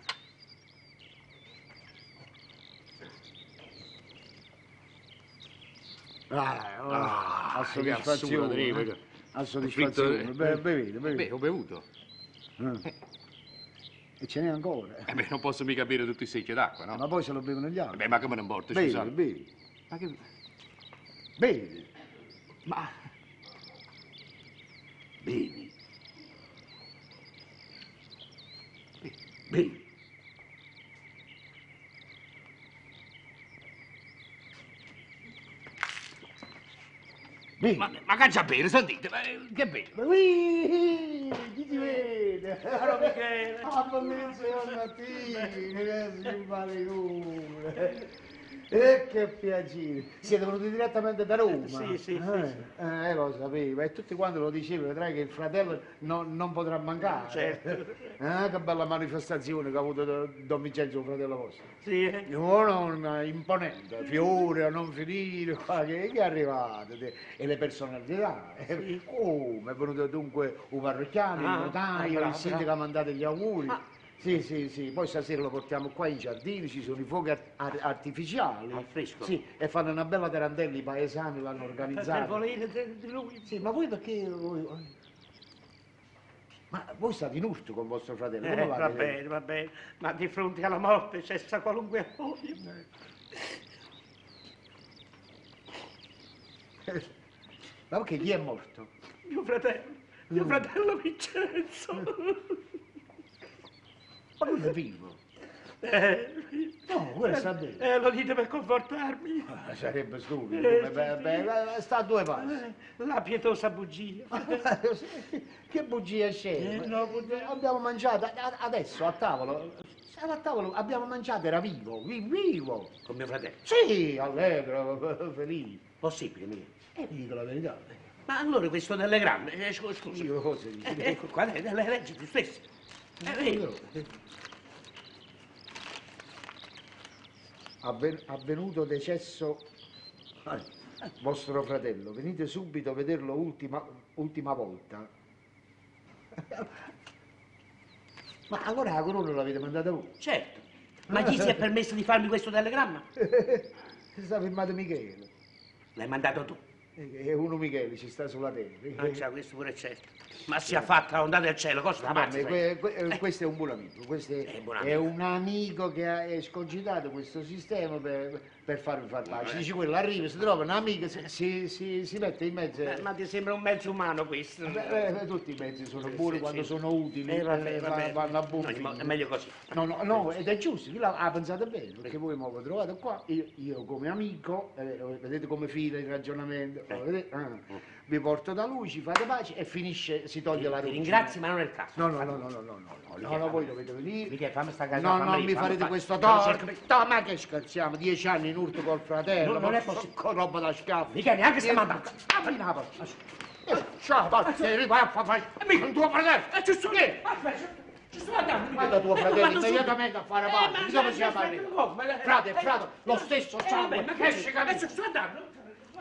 A soddisfazione. A soddisfazione. Bevete. Beh, ho bevuto. E ce n'è ancora. Non posso mica bere tutto il secchio d'acqua, no? Ma poi se lo bevono gli altri. Ma come non porto, scusate. Bevi. Ma che... Bevi. Ma... Bevi. Ma caccia a bere, sentite, che bere? Chi ti vede? Caro Michele. Che piacere. Siete venuti direttamente da Roma? Sì. Lo sapevo. E tutti quanti lo dicevano, vedrai che il fratello non potrà mancare. Certo. Che bella manifestazione che ha avuto Don Vincenzo, fratello vostro. Sì. Una imponente, fiori a non finire, qua, che è arrivato. E le personalità. Sì. Come è venuto dunque un parrocchiano, il notaio, il sindaco ha mandato gli auguri. Sì, poi stasera lo portiamo qua in giardini, ci sono i fuochi artificiali. Al fresco? Sì, e fanno una bella tarantella, i paesani l'hanno organizzata. Di lui? Sì, ma voi perché... Ma voi state in urto con vostro fratello, come Va bene, ma di fronte alla morte c'è sta qualunque odio. Ma perché chi è morto? Mio fratello Vincenzo. Ma lui è vivo. No, quello sta bene. Lo dite per confortarmi. Sarebbe stupido. Sta a due passi. La pietosa bugia. Che bugia scema. Abbiamo mangiato adesso a tavolo. A tavolo abbiamo mangiato, era vivo. Con mio fratello? Sì, allegro, felice. Possibile, mio? Vi dico la verità. Ma allora questo telegramma, scusa. Io cosa dico? Ecco qua, leggi tu stesso. Avvenuto decesso vostro fratello, venite subito a vederlo ultima volta. Ma allora la corona l'avete mandata voi? Certo, ma chi si è permesso di farmi questo telegramma? Sta firmato Michele. L'hai mandato tu? E uno Michele ci sta sulla terra. Ah, già, questo pure è certo. Ma sia fatta ondata del cielo, cosa sta pazza? Questo è un buon amico, è un amico che ha escogitato questo sistema per farvi far pace. Dice quello, arriva, si trova un amico, si mette in mezzo. Ma ti sembra un mezzo umano questo? Tutti i mezzi sono buoni quando sono utili, vabbè. vanno a buon fine. È meglio così. No, ed è giusto, chi ha pensato bene, perché voi mi avete trovato qua, io come amico, vedete come fila il ragionamento, vedete? Vi porto da lui, ci fate pace e finisce, si toglie la ruggine. Ti ringrazi, ma non è il caso. No, voi dovete venire. Michele, fammi sta casa. No, non mi farete questo torto. Ma che scherziamo, 10 anni in urto col fratello. Non è possibile. Con roba da schiaffo. Michele, neanche stiamo andando. Apri la porta. Ciao, fai con tuo fratello. Giusto che? Ci sto andando. Guarda tuo fratello, immediatamente a fare pace. Dove siamo arrivati? Frate, lo stesso sangue. Ma che esce, adesso sto andando.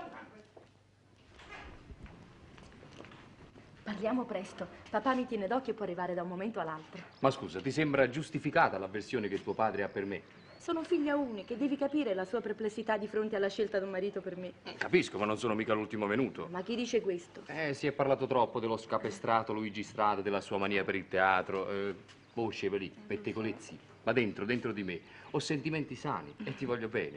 Parliamo presto. Papà mi tiene d'occhio e può arrivare da un momento all'altro. Ma scusa, ti sembra giustificata l'avversione che tuo padre ha per me? Sono figlia unica e devi capire la sua perplessità di fronte alla scelta d'un marito per me. Capisco, ma non sono mica l'ultimo venuto. Ma chi dice questo? Si è parlato troppo dello scapestrato Luigi Strada, della sua mania per il teatro. Scevoli, pettegolezzi. Ma dentro di me ho sentimenti sani e ti voglio bene.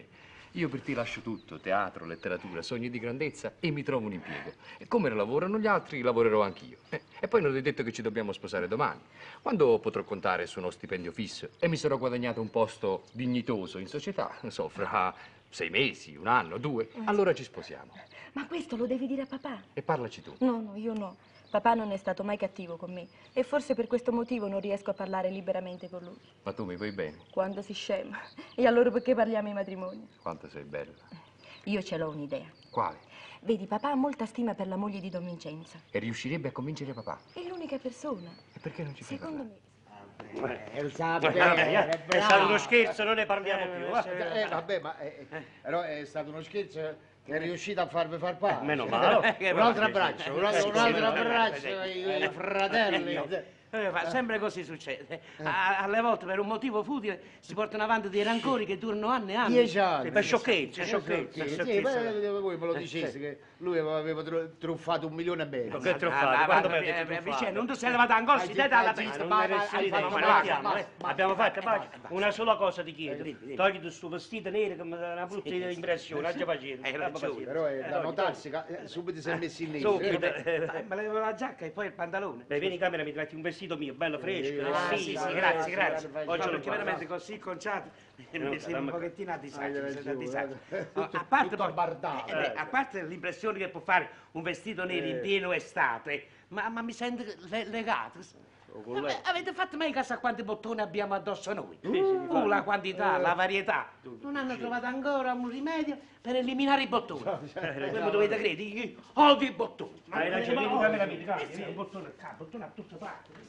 Io per te lascio tutto, teatro, letteratura, sogni di grandezza e mi trovo un impiego. E come lavorano gli altri, lavorerò anch'io. E poi non è detto che ci dobbiamo sposare domani. Quando potrò contare su uno stipendio fisso e mi sarò guadagnato un posto dignitoso in società, non so, fra 6 mesi, 1 anno, 2, allora ci sposiamo. Ma questo lo devi dire a papà. E parlaci tu. No, io no. Papà non è stato mai cattivo con me e forse per questo motivo non riesco a parlare liberamente con lui. Ma tu mi vuoi bene? Quando si scema. E allora perché parliamo di matrimonio? Quanto sei bella. Io ce l'ho un'idea. Quale? Vedi, papà ha molta stima per la moglie di Don Vincenzo. E riuscirebbe a convincere papà? È l'unica persona. E perché non ci fai Secondo parlare? me. È stato uno scherzo, non ne parliamo più. Vabbè, ma però è stato uno scherzo che è riuscito a farvi far parte. Meno male. Un altro abbraccio, un altro abbraccio ai fratelli. Sempre così succede. Alle volte per un motivo futile si portano avanti dei rancori che durano anni e anni. 10 anni. Per sciocchezze, Sì, voi me lo diceste che lui aveva truffato 1 milione e mezzo. Che truffato? Quando mi avete truffato? Vicino, non ti sei levato ancora, si date alla testa. Abbiamo fatto una sola cosa ti chiedo. Togli questo vestito nero che mi dà una brutta impressione. Oggi facendo. Però è da notarsi che subito si è messo in nero. Subito. Ma levo la giacca e poi il pantalone. Beh, vieni in camera, mi tratti un vestito mio, bello fresco. Sì, grazie. Oggi non Perché veramente così conciato mi sembra un pochettino a disagio. A parte l'impressione che può fare un vestito nero in pieno estate, ma mi sento legato. Avete fatto mai caso a quanti bottoni abbiamo addosso noi? La quantità, la varietà. Non hanno trovato ancora un rimedio per eliminare i bottoni. Voi mi dovete credere, io odio i bottoni. Hai ragione, vieni in camera mia, un bottone a tutte parti.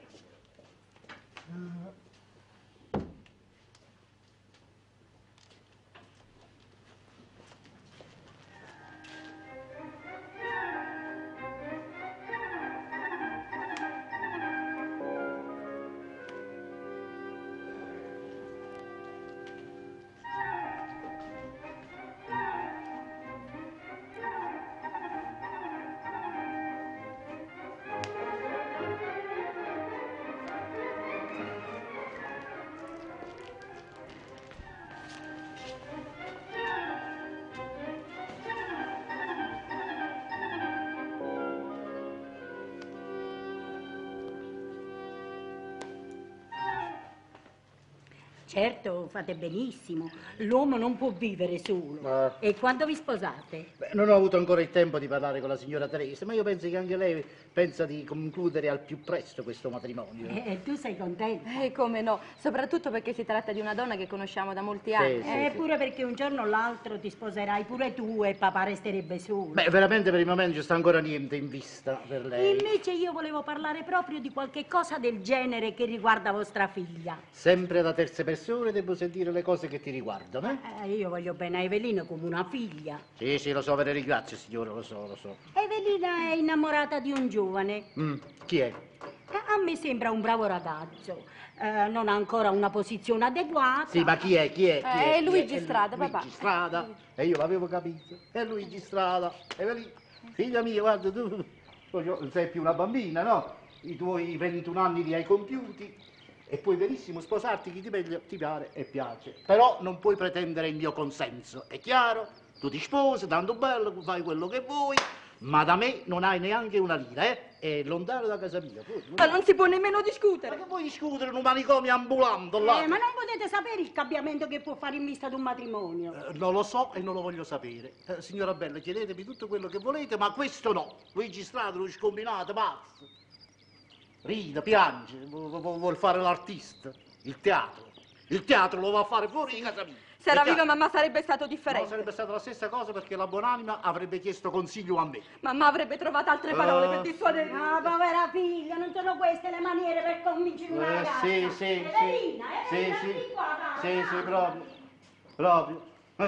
Certo, fate benissimo. L'uomo non può vivere solo. E quando vi sposate? Non ho avuto ancora il tempo di parlare con la signora Teresa, ma io penso che anche lei pensa di concludere al più presto questo matrimonio. E tu sei contenta? Come no, soprattutto perché si tratta di una donna che conosciamo da molti anni. Pure perché un giorno o l'altro ti sposerai pure tu e papà resterebbe solo. Beh, veramente per il momento non sta ancora niente in vista per lei. Invece io volevo parlare proprio di qualche cosa del genere che riguarda vostra figlia. Sempre da terze persone devo sentire le cose che ti riguardano, Io voglio bene a Evelina come una figlia. Sì, lo so, ve ne ringrazio, signore, lo so. Evelina è innamorata di un giovane. Chi è? A me sembra un bravo ragazzo. Non ha ancora una posizione adeguata. Sì, ma chi è? È Luigi Strada, papà. Luigi Strada? E io l'avevo capito. È Luigi Strada. Evelina, figlia mia, guarda, tu non sei più una bambina, no? I tuoi 21 anni li hai compiuti e puoi benissimo sposarti chi ti meglio ti pare e piace. Però non puoi pretendere il mio consenso, è chiaro? Tu ti sposi, tanto bello, fai quello che vuoi, ma da me non hai neanche una lira, È lontano da casa mia. Ma non si può nemmeno discutere. Ma che vuoi discutere in un manicomio ambulante là? Ma non potete sapere il cambiamento che può fare in vista di un matrimonio? Non lo so e non lo voglio sapere. Signora Bella, chiedetemi tutto quello che volete, ma questo no. Luigi Strada, lui scombinato, pazzo. Ride, piange, vuol fare l'artista, il teatro. Il teatro lo va a fare fuori di casa mia. Se era viva mamma sarebbe stato differente. No, sarebbe stata la stessa cosa perché la buonanima avrebbe chiesto consiglio a me. Mamma avrebbe trovato altre parole per dissuadere. Ah, povera figlia, non sono queste le maniere per convincere una ragazza. Sì, Evelina, proprio.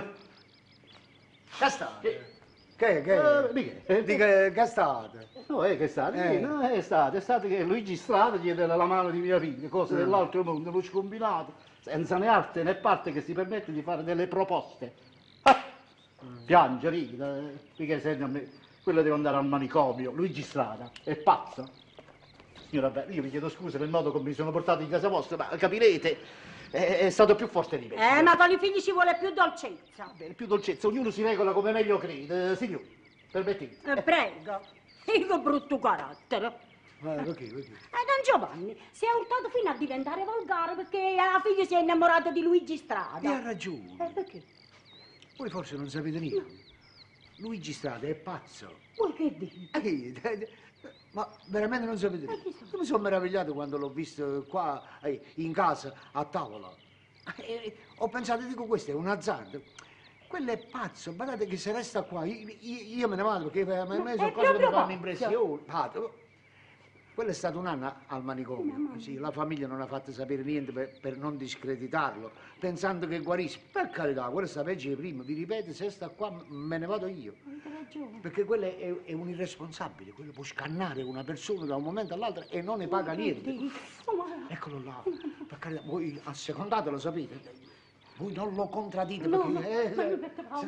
Castate. Che? Dica castate. No, che state? No, è stato che Luigi Strada chiede la mano di mia figlia, cose dell'altro mondo, lo scombinato, senza né arte né parte che si permette di fare delle proposte. Piange, ride, mica senti a me, quello deve andare al manicomio, Luigi Strada, è pazzo. Signora Bella, io vi chiedo scusa per il modo come mi sono portato in casa vostra, ma capirete, è stato più forte di me. Ma con i figli ci vuole più dolcezza. Bene, più dolcezza, ognuno si regola come meglio crede. Signor, permettimi. Prego. Che brutto carattere. Perché? Don Giovanni si è urtato fino a diventare volgare perché la figlia si è innamorata di Luigi Strada. E ha ragione. Perché? Voi forse non sapete niente. Luigi Strada è pazzo. Voi che dite? Ma veramente non sapete niente. Io mi sono meravigliato quando l'ho visto qua in casa a tavola. Ho pensato, dico, questo è un azzardo. Quello è pazzo, guardate che se resta qua, io me ne vado perché per me sono cose che mi fanno impressione. Quello è stato un anno al manicomio, sì, la famiglia non ha fatto sapere niente per non discreditarlo, pensando che guarisse. Per carità, quello sta peggio di prima, vi ripeto, se sta qua me ne vado io. Perché quello è un irresponsabile, quello può scannare una persona da un momento all'altro e non ne paga niente. Eccolo là, per carità, voi assecondato lo sapete, voi non lo contraddite perché...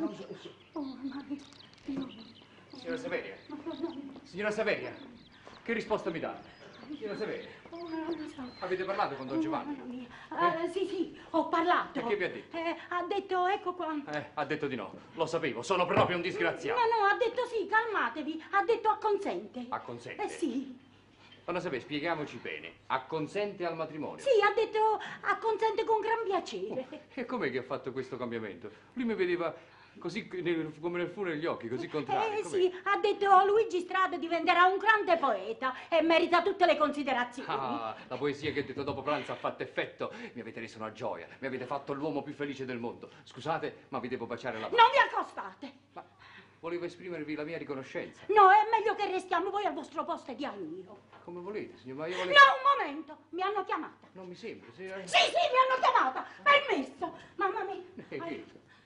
Signora Saveria, signora Saveria. Che risposta mi dà? Signora Saveria, avete parlato con Don Giovanni? Sì, ho parlato. E che vi ha detto? Ha detto, ecco qua. Ha detto di no, lo sapevo, sono proprio un disgraziato. No, ha detto sì, calmatevi, ha detto acconsente. Acconsente? Sì. Donna Saveria, spieghiamoci bene, acconsente al matrimonio? Sì, ha detto acconsente con gran piacere. E com'è che ha fatto questo cambiamento? Lui mi vedeva così come nel fumo negli occhi, così contrario. Sì, ha detto Luigi Strada diventerà un grande poeta e merita tutte le considerazioni. La poesia che ho detto dopo pranzo ha fatto effetto. Mi avete reso una gioia, mi avete fatto l'uomo più felice del mondo. Scusate, ma vi devo baciare la mano. Non vi accostate. Ma volevo esprimervi la mia riconoscenza. No, è meglio che restiamo voi al vostro posto e dia il mio. Come volete, signor, ma io volevo... No, un momento, mi hanno chiamata. Non mi sembra, signora... Sì, mi hanno chiamata, permesso. Mamma mia.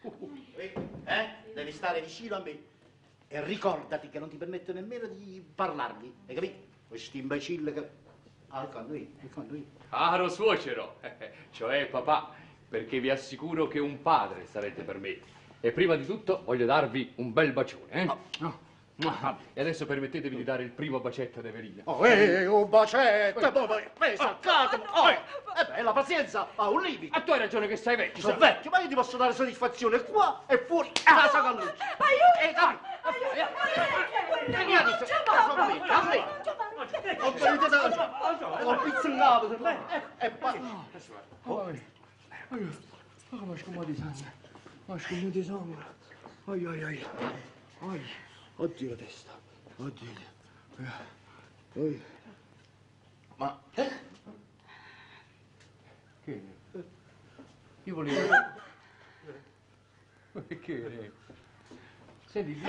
Devi stare vicino a me e ricordati che non ti permetto nemmeno di parlarmi, hai capito? Questo imbecille che... Accanto io. Caro suocero, cioè papà, perché vi assicuro che un padre sarete per me. E prima di tutto voglio darvi un bel bacione, E adesso permettetevi di dare il primo bacetto ad Evelina. Un bacetto, poi saccatemi. La pazienza ha un limite. Tu hai ragione che sei vecchio. Sono vecchio, ma io ti posso dare soddisfazione qua e fuori casa Gallucci. Ho pizzicato, e poi... Ma scusa di sangue. Ai. Oddio la testa. Oddio. Ma... Che? Io volevo... Che? Senti...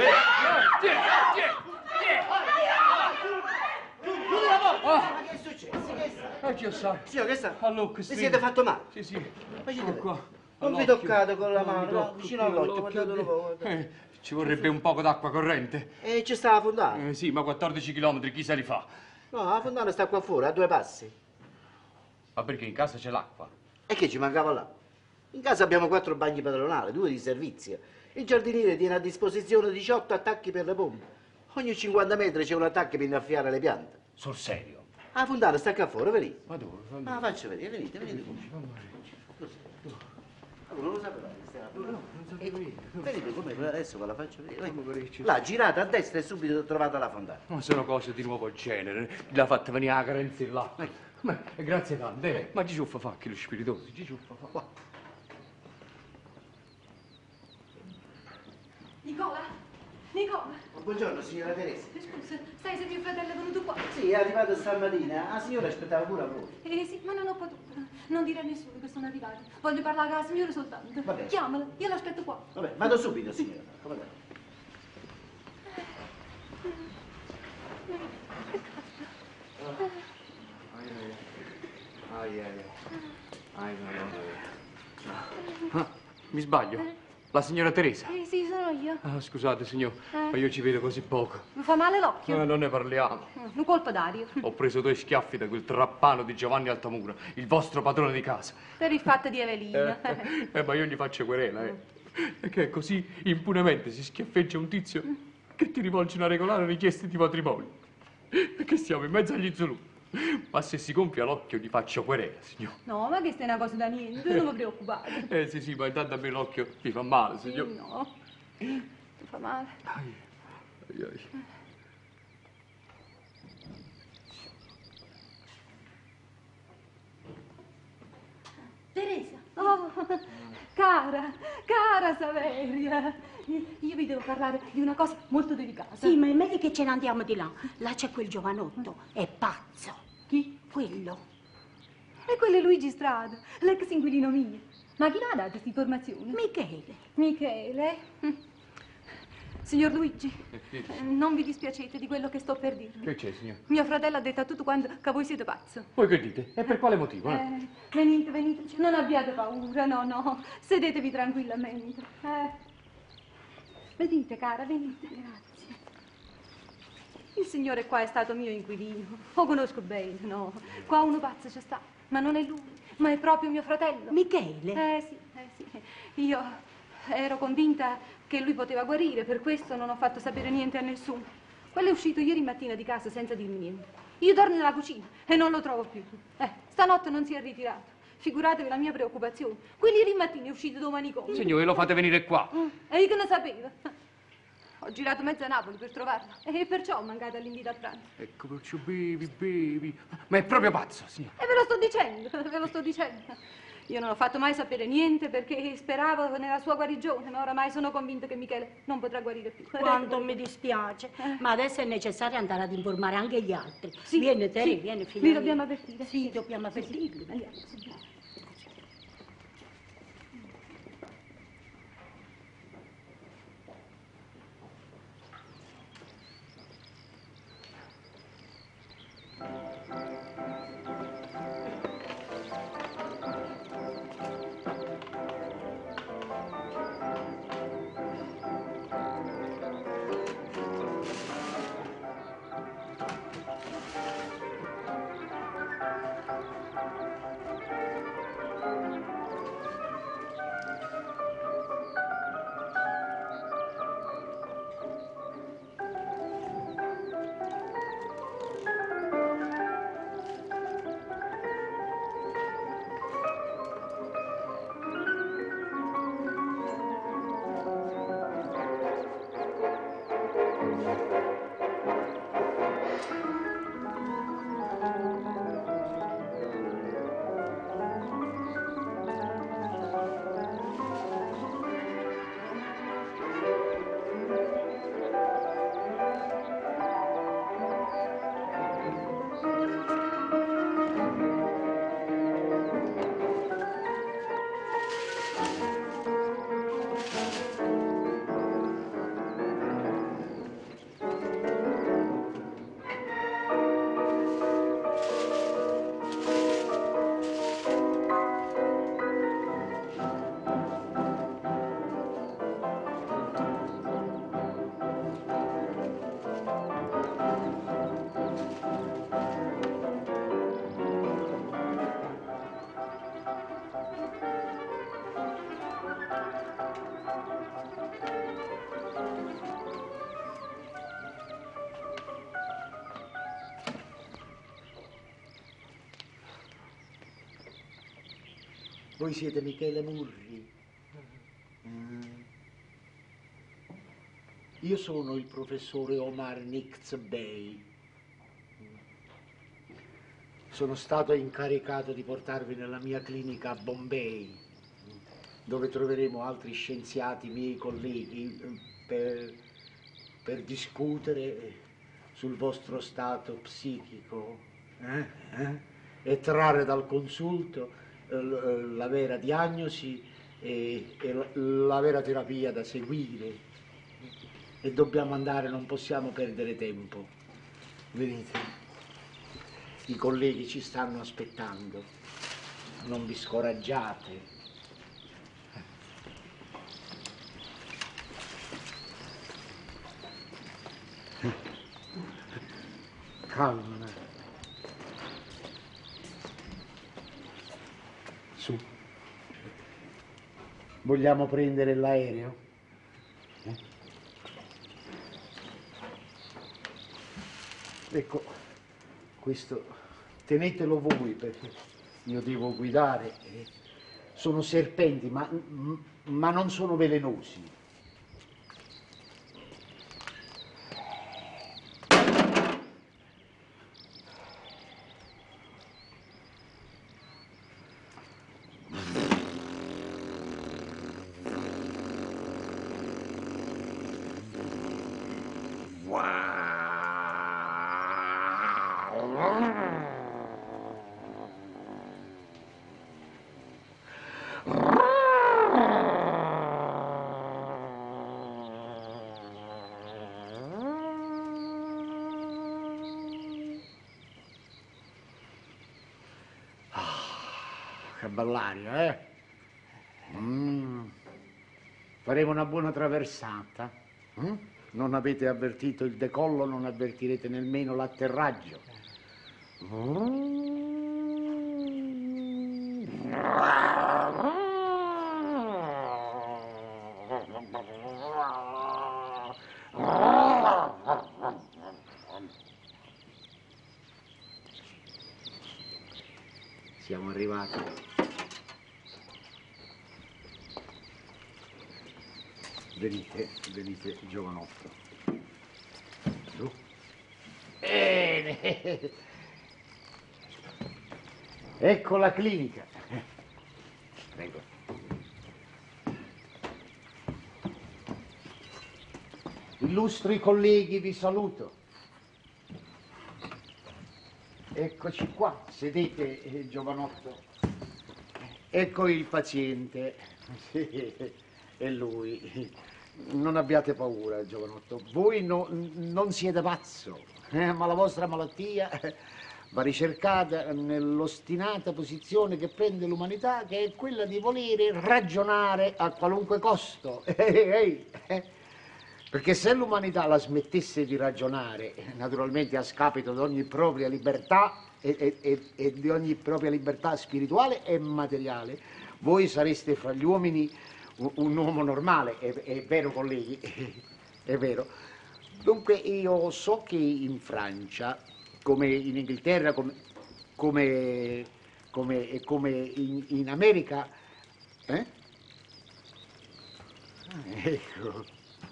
Ma che è successo? Dio sa. Signor, che sta? Allora, vi siete fatto male? Sì. Ecco qua. Non vi toccate con la mano, vicino all'occhio, guardatelo poco. Ci vorrebbe un poco d'acqua corrente. E ci sta la fontana? Sì, ma 14 chilometri, chi se li fa? No, la fontana sta qua fuori, a 2 passi. Ma perché in casa c'è l'acqua? E che ci mancava là? In casa abbiamo 4 bagni padronali, 2 di servizio. Il giardiniere tiene a disposizione 18 attacchi per le pompe. Ogni 50 metri c'è un attacco per innaffiare le piante. Sul serio? La fontana sta qua fuori, venite. Ma dove? Faccio vedere, venite. Non lo sapevate, non sapevo io. Venite con me, adesso ve la faccio vedere. Là, girate a destra e subito trovate la fontana. Ma sono cose di nuovo genere. L'ha fatta venire la carenza là. Ma grazie tante. Ma Giciuffa fa che lo spiritoso. Giciuffa fa. Nicola. Buongiorno, signora Teresa. Scusa, sai se mio fratello è venuto qua? Sì, è arrivato stamattina. La signora aspettava pure a voi. Sì, ma non ho potuto. Non dire a nessuno che sono arrivati. Voglio parlare con la signora soltanto. Va bene. Chiamala, io l'aspetto qua. Vabbè, vado subito, signora. Come va? Mi sbaglio? La signora Teresa? Sì, sono io. Scusate, signor, ma io ci vedo così poco. Mi fa male l'occhio? Non ne parliamo. Un colpo d'aria. Ho preso 2 schiaffi da quel trappano di Giovanni Altamura, il vostro padrone di casa. Per il fatto di Evelina. Ma io gli faccio querela, E che così impunemente si schiaffeggia un tizio che ti rivolge una regolare richiesta di matrimonio. E che siamo in mezzo agli Zulù. Ma se si gonfia l'occhio gli faccio querela, signor. No, ma questa è una cosa da niente, non mi preoccupare. Sì, ma intanto a me l'occhio mi fa male, signor. No, ti fa male. Ai, ai, ai. Teresa. Oh, cara Saveria. Io vi devo parlare di una cosa molto delicata. Sì, ma è meglio che ce ne andiamo di là. Là c'è quel giovanotto, è pazzo. Chi? Quello. E quello è Luigi Strada, l'ex inquilino mio. Ma chi l'ha dato questa informazione? Michele. Michele? Signor Luigi, non vi dispiacete di quello che sto per dirvi. Che c'è, signor? Mio fratello ha detto a tutto quanto che voi siete pazzo. Voi che dite? E per quale motivo? Venite, non abbiate paura, no, sedetevi tranquillamente. Venite, cara, venite. Grazie. Il signore qua è stato mio inquilino, lo conosco bene, no. Qua uno pazzo c'è sta, ma non è lui, ma è proprio mio fratello. Michele? Sì. Io ero convinta che lui poteva guarire, per questo non ho fatto sapere niente a nessuno. Quello è uscito ieri mattina di casa senza dirmi niente. Io torno nella cucina e non lo trovo più. Stanotte non si è ritirato. Figuratevi la mia preoccupazione. Quelli ieri mattina è uscito dal manicomio. Signore, lo fate venire qua. E io che ne sapevo? Ho girato mezza Napoli per trovarlo e perciò ho mancato all'invito a pranzo. Ecco, perciò bevi. Ma è proprio pazzo, signore. E ve lo sto dicendo. Io non ho fatto mai sapere niente perché speravo nella sua guarigione, ma oramai sono convinta che Michele non potrà guarire più. Quanto mi dispiace, ma adesso è necessario andare ad informare anche gli altri. Sì, Vieni, Tere, sì. vieni, figlia Li mia. dobbiamo avvertire. Sì, dobbiamo avvertirli. Andiamo. Voi siete Michele Murri? Io sono il professore Omar Nix Bey. Sono stato incaricato di portarvi nella mia clinica a Bombay, dove troveremo altri scienziati, miei colleghi, per discutere sul vostro stato psichico e trarre dal consulto la vera diagnosi e la vera terapia da seguire. E dobbiamo andare, non possiamo perdere tempo. Venite, i colleghi ci stanno aspettando, non vi scoraggiate. Calma. Su. Vogliamo prendere l'aereo? Ecco, questo tenetelo voi perché io devo guidare. Sono serpenti, ma non sono velenosi. Che bell'aria, eh? Faremo una buona traversata. Non avete avvertito il decollo, non avvertirete nemmeno l'atterraggio. Siamo arrivati. Venite, giovanotto. Su. Bene. Ecco la clinica. Prego. Illustri colleghi, vi saluto. Eccoci qua, sedete, giovanotto. Ecco il paziente. Sì, è lui. Non abbiate paura, giovanotto. Voi non siete pazzo, ma la vostra malattia va ricercata nell'ostinata posizione che prende l'umanità, che è quella di volere ragionare a qualunque costo. Perché se l'umanità la smettesse di ragionare, naturalmente a scapito di ogni propria libertà e di ogni propria libertà spirituale e materiale, voi sareste fra gli uomini un uomo normale, è vero colleghi, è vero. Dunque io so che in Francia, come in Inghilterra, come in America, ecco.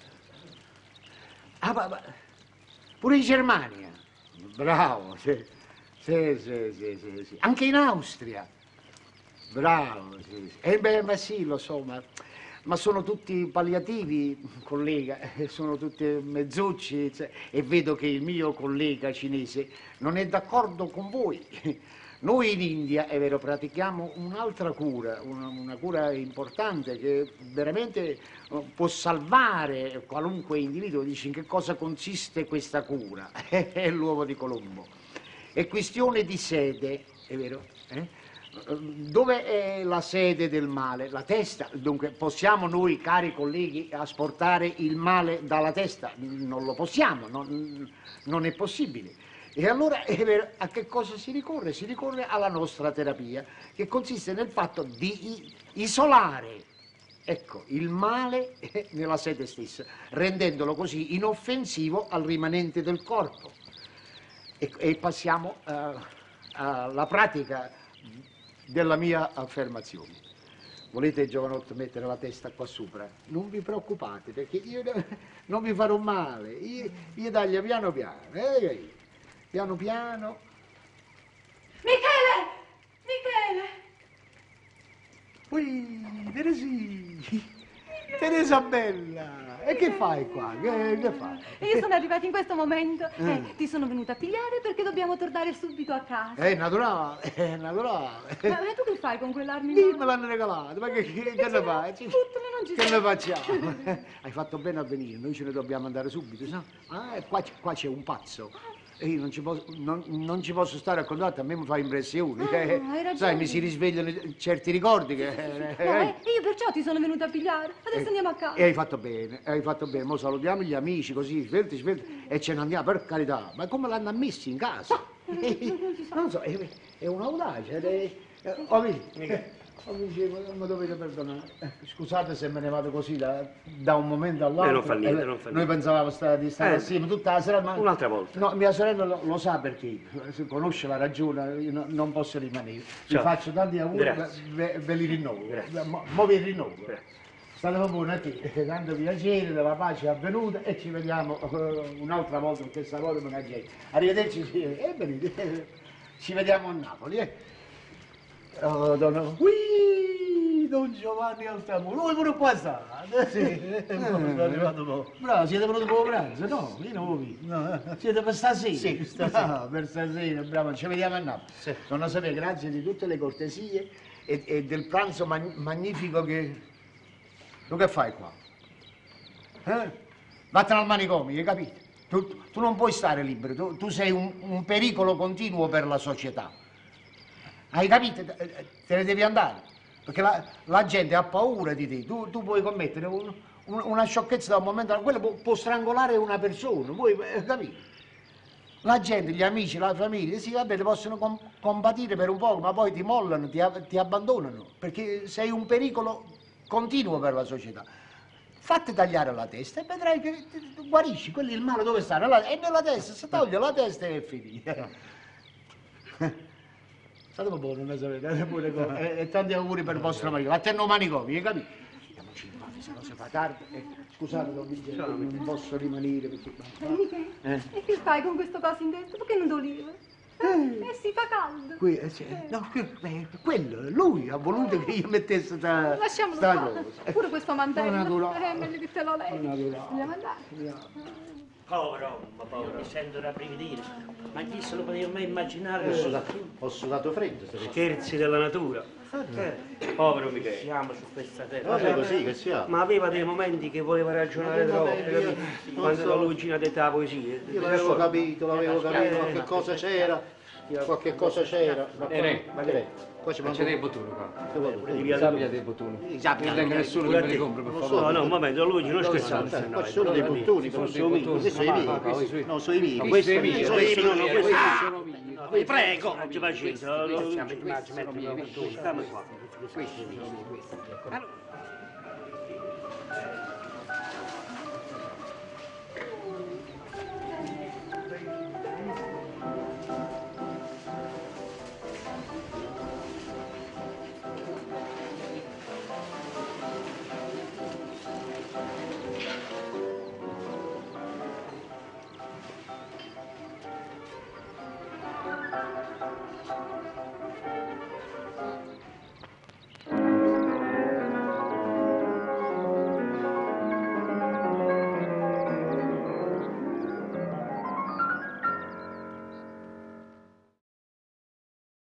Ma pure in Germania, bravo, sì. Anche in Austria, bravo, sì. Ma sì, lo so, ma sono tutti palliativi, collega, sono tutti mezzucci, e vedo che il mio collega cinese non è d'accordo con voi. Noi in India, è vero, pratichiamo un'altra cura, una cura importante che veramente può salvare qualunque individuo. Dici in che cosa consiste questa cura? È l'uovo di Colombo. È questione di sede, è vero? Dove è la sede del male? La testa. Dunque possiamo noi, cari colleghi, asportare il male dalla testa? Non lo possiamo, non è possibile. E allora a che cosa si ricorre? Si ricorre alla nostra terapia, che consiste nel fatto di isolare, ecco, il male nella sede stessa, rendendolo così inoffensivo al rimanente del corpo. E passiamo alla pratica della mia affermazione. Volete, giovanotto, mettere la testa qua sopra? Non vi preoccupate, perché io non vi farò male. Io taglio piano piano. Piano piano. Michele! Ui, Teresa bella! E che fai qua? Che fai? Io sono arrivata in questo momento. Ti sono venuta a pigliare perché dobbiamo tornare subito a casa. È naturale. Ma tu che fai con quell'arma? Sì, me l'hanno regalato. Ma che ne fai? Che ne facciamo? Hai fatto bene a venire, noi ce ne dobbiamo andare subito, no? E qua c'è un pazzo. E io non ci posso stare a contatto, a me mi fa impressione. Hai ragione. Sai, mi si risvegliano certi ricordi che... io perciò ti sono venuta a pigliare. Adesso andiamo a casa. E hai fatto bene. Mo salutiamo gli amici così, svelti, e ce ne andiamo, per carità. Ma come l'hanno ammessi in casa? Non so, è un'audacia. Amici, mi dovete perdonare. Scusate se me ne vado così da un momento all'altro. Non fa niente, non fa niente. Noi pensavamo di stare assieme tutta la sera, ma... Un'altra volta. No, mia sorella lo sa perché, conosce la ragione, io non posso rimanere. Vi faccio tanti auguri, ve li rinnovo. Mo vi rinnovo. State buoni a te, tanto piacere, della pace è avvenuta e ci vediamo un'altra volta, perché questa volta non è gente. Arrivederci, e venite, ci vediamo a Napoli. Oh, Don Giovanni Altamuro, lui pure qua sta. Sì, sono arrivato poco. Bravo, siete venuti per pranzo? No, io non lo vi. No. Siete per stasera? Sì, stasera. Per stasera, bravo, ci vediamo a Napoli. Sì. Non lo sapete, grazie di tutte le cortesie e del pranzo magnifico che... Tu che fai qua? Vattene al manicomio, hai capito? Tu non puoi stare libero, tu sei un pericolo continuo per la società. Hai capito? Te ne devi andare, perché la gente ha paura di te. Tu puoi commettere una sciocchezza da un momento all'altro, quello può strangolare una persona, puoi capire? La gente, gli amici, la famiglia, sì, vabbè, ti possono compatire per un po', ma poi ti mollano, ti abbandonano, perché sei un pericolo continuo per la società. Fatti tagliare la testa e vedrai che guarisci. Quello il male dove sta? È nella testa, se toglie la testa è finita. State buono, non sapete, e tanti auguri per il vostro marito. Vattene al manicomio, hai capito? Andiamoci in mafia, se no si fa tardi. Scusate, Don Vincenzo, non posso rimanere perché... E che fai con questo coso in dentro? Perché non t'oliva? E si fa caldo. Quello, lui ha voluto che io mettesse sta Lasciamolo sta qua. cosa. Pure questo mantello. Naturale. È meglio che te lo levi. Andiamo andare. Povero, mi sento rabbrividire. Ma chi se lo poteva mai immaginare? Ho sudato freddo. Scherzi della natura. Povero Michele. Siamo su questa terra. È così che siamo. Ma aveva dei momenti che voleva ragionare troppo, quando la Lucina dettava poesie. Io l'avevo capito, qualche cosa c'era. Qualche cosa c'era. Qua c'è dei bottoni qua. Devi Sabbia dei bottoni. Non tenga nessuno che me li compri, per favore. No, un momento, Luigi, non scherzate. Qua ci sono dei bottoni, sono i miei. Questi sono i miei. Questi sono i miei. Questi sono i miei. Prego, non ci faccio. Stiamo qua. Questi sono i miei.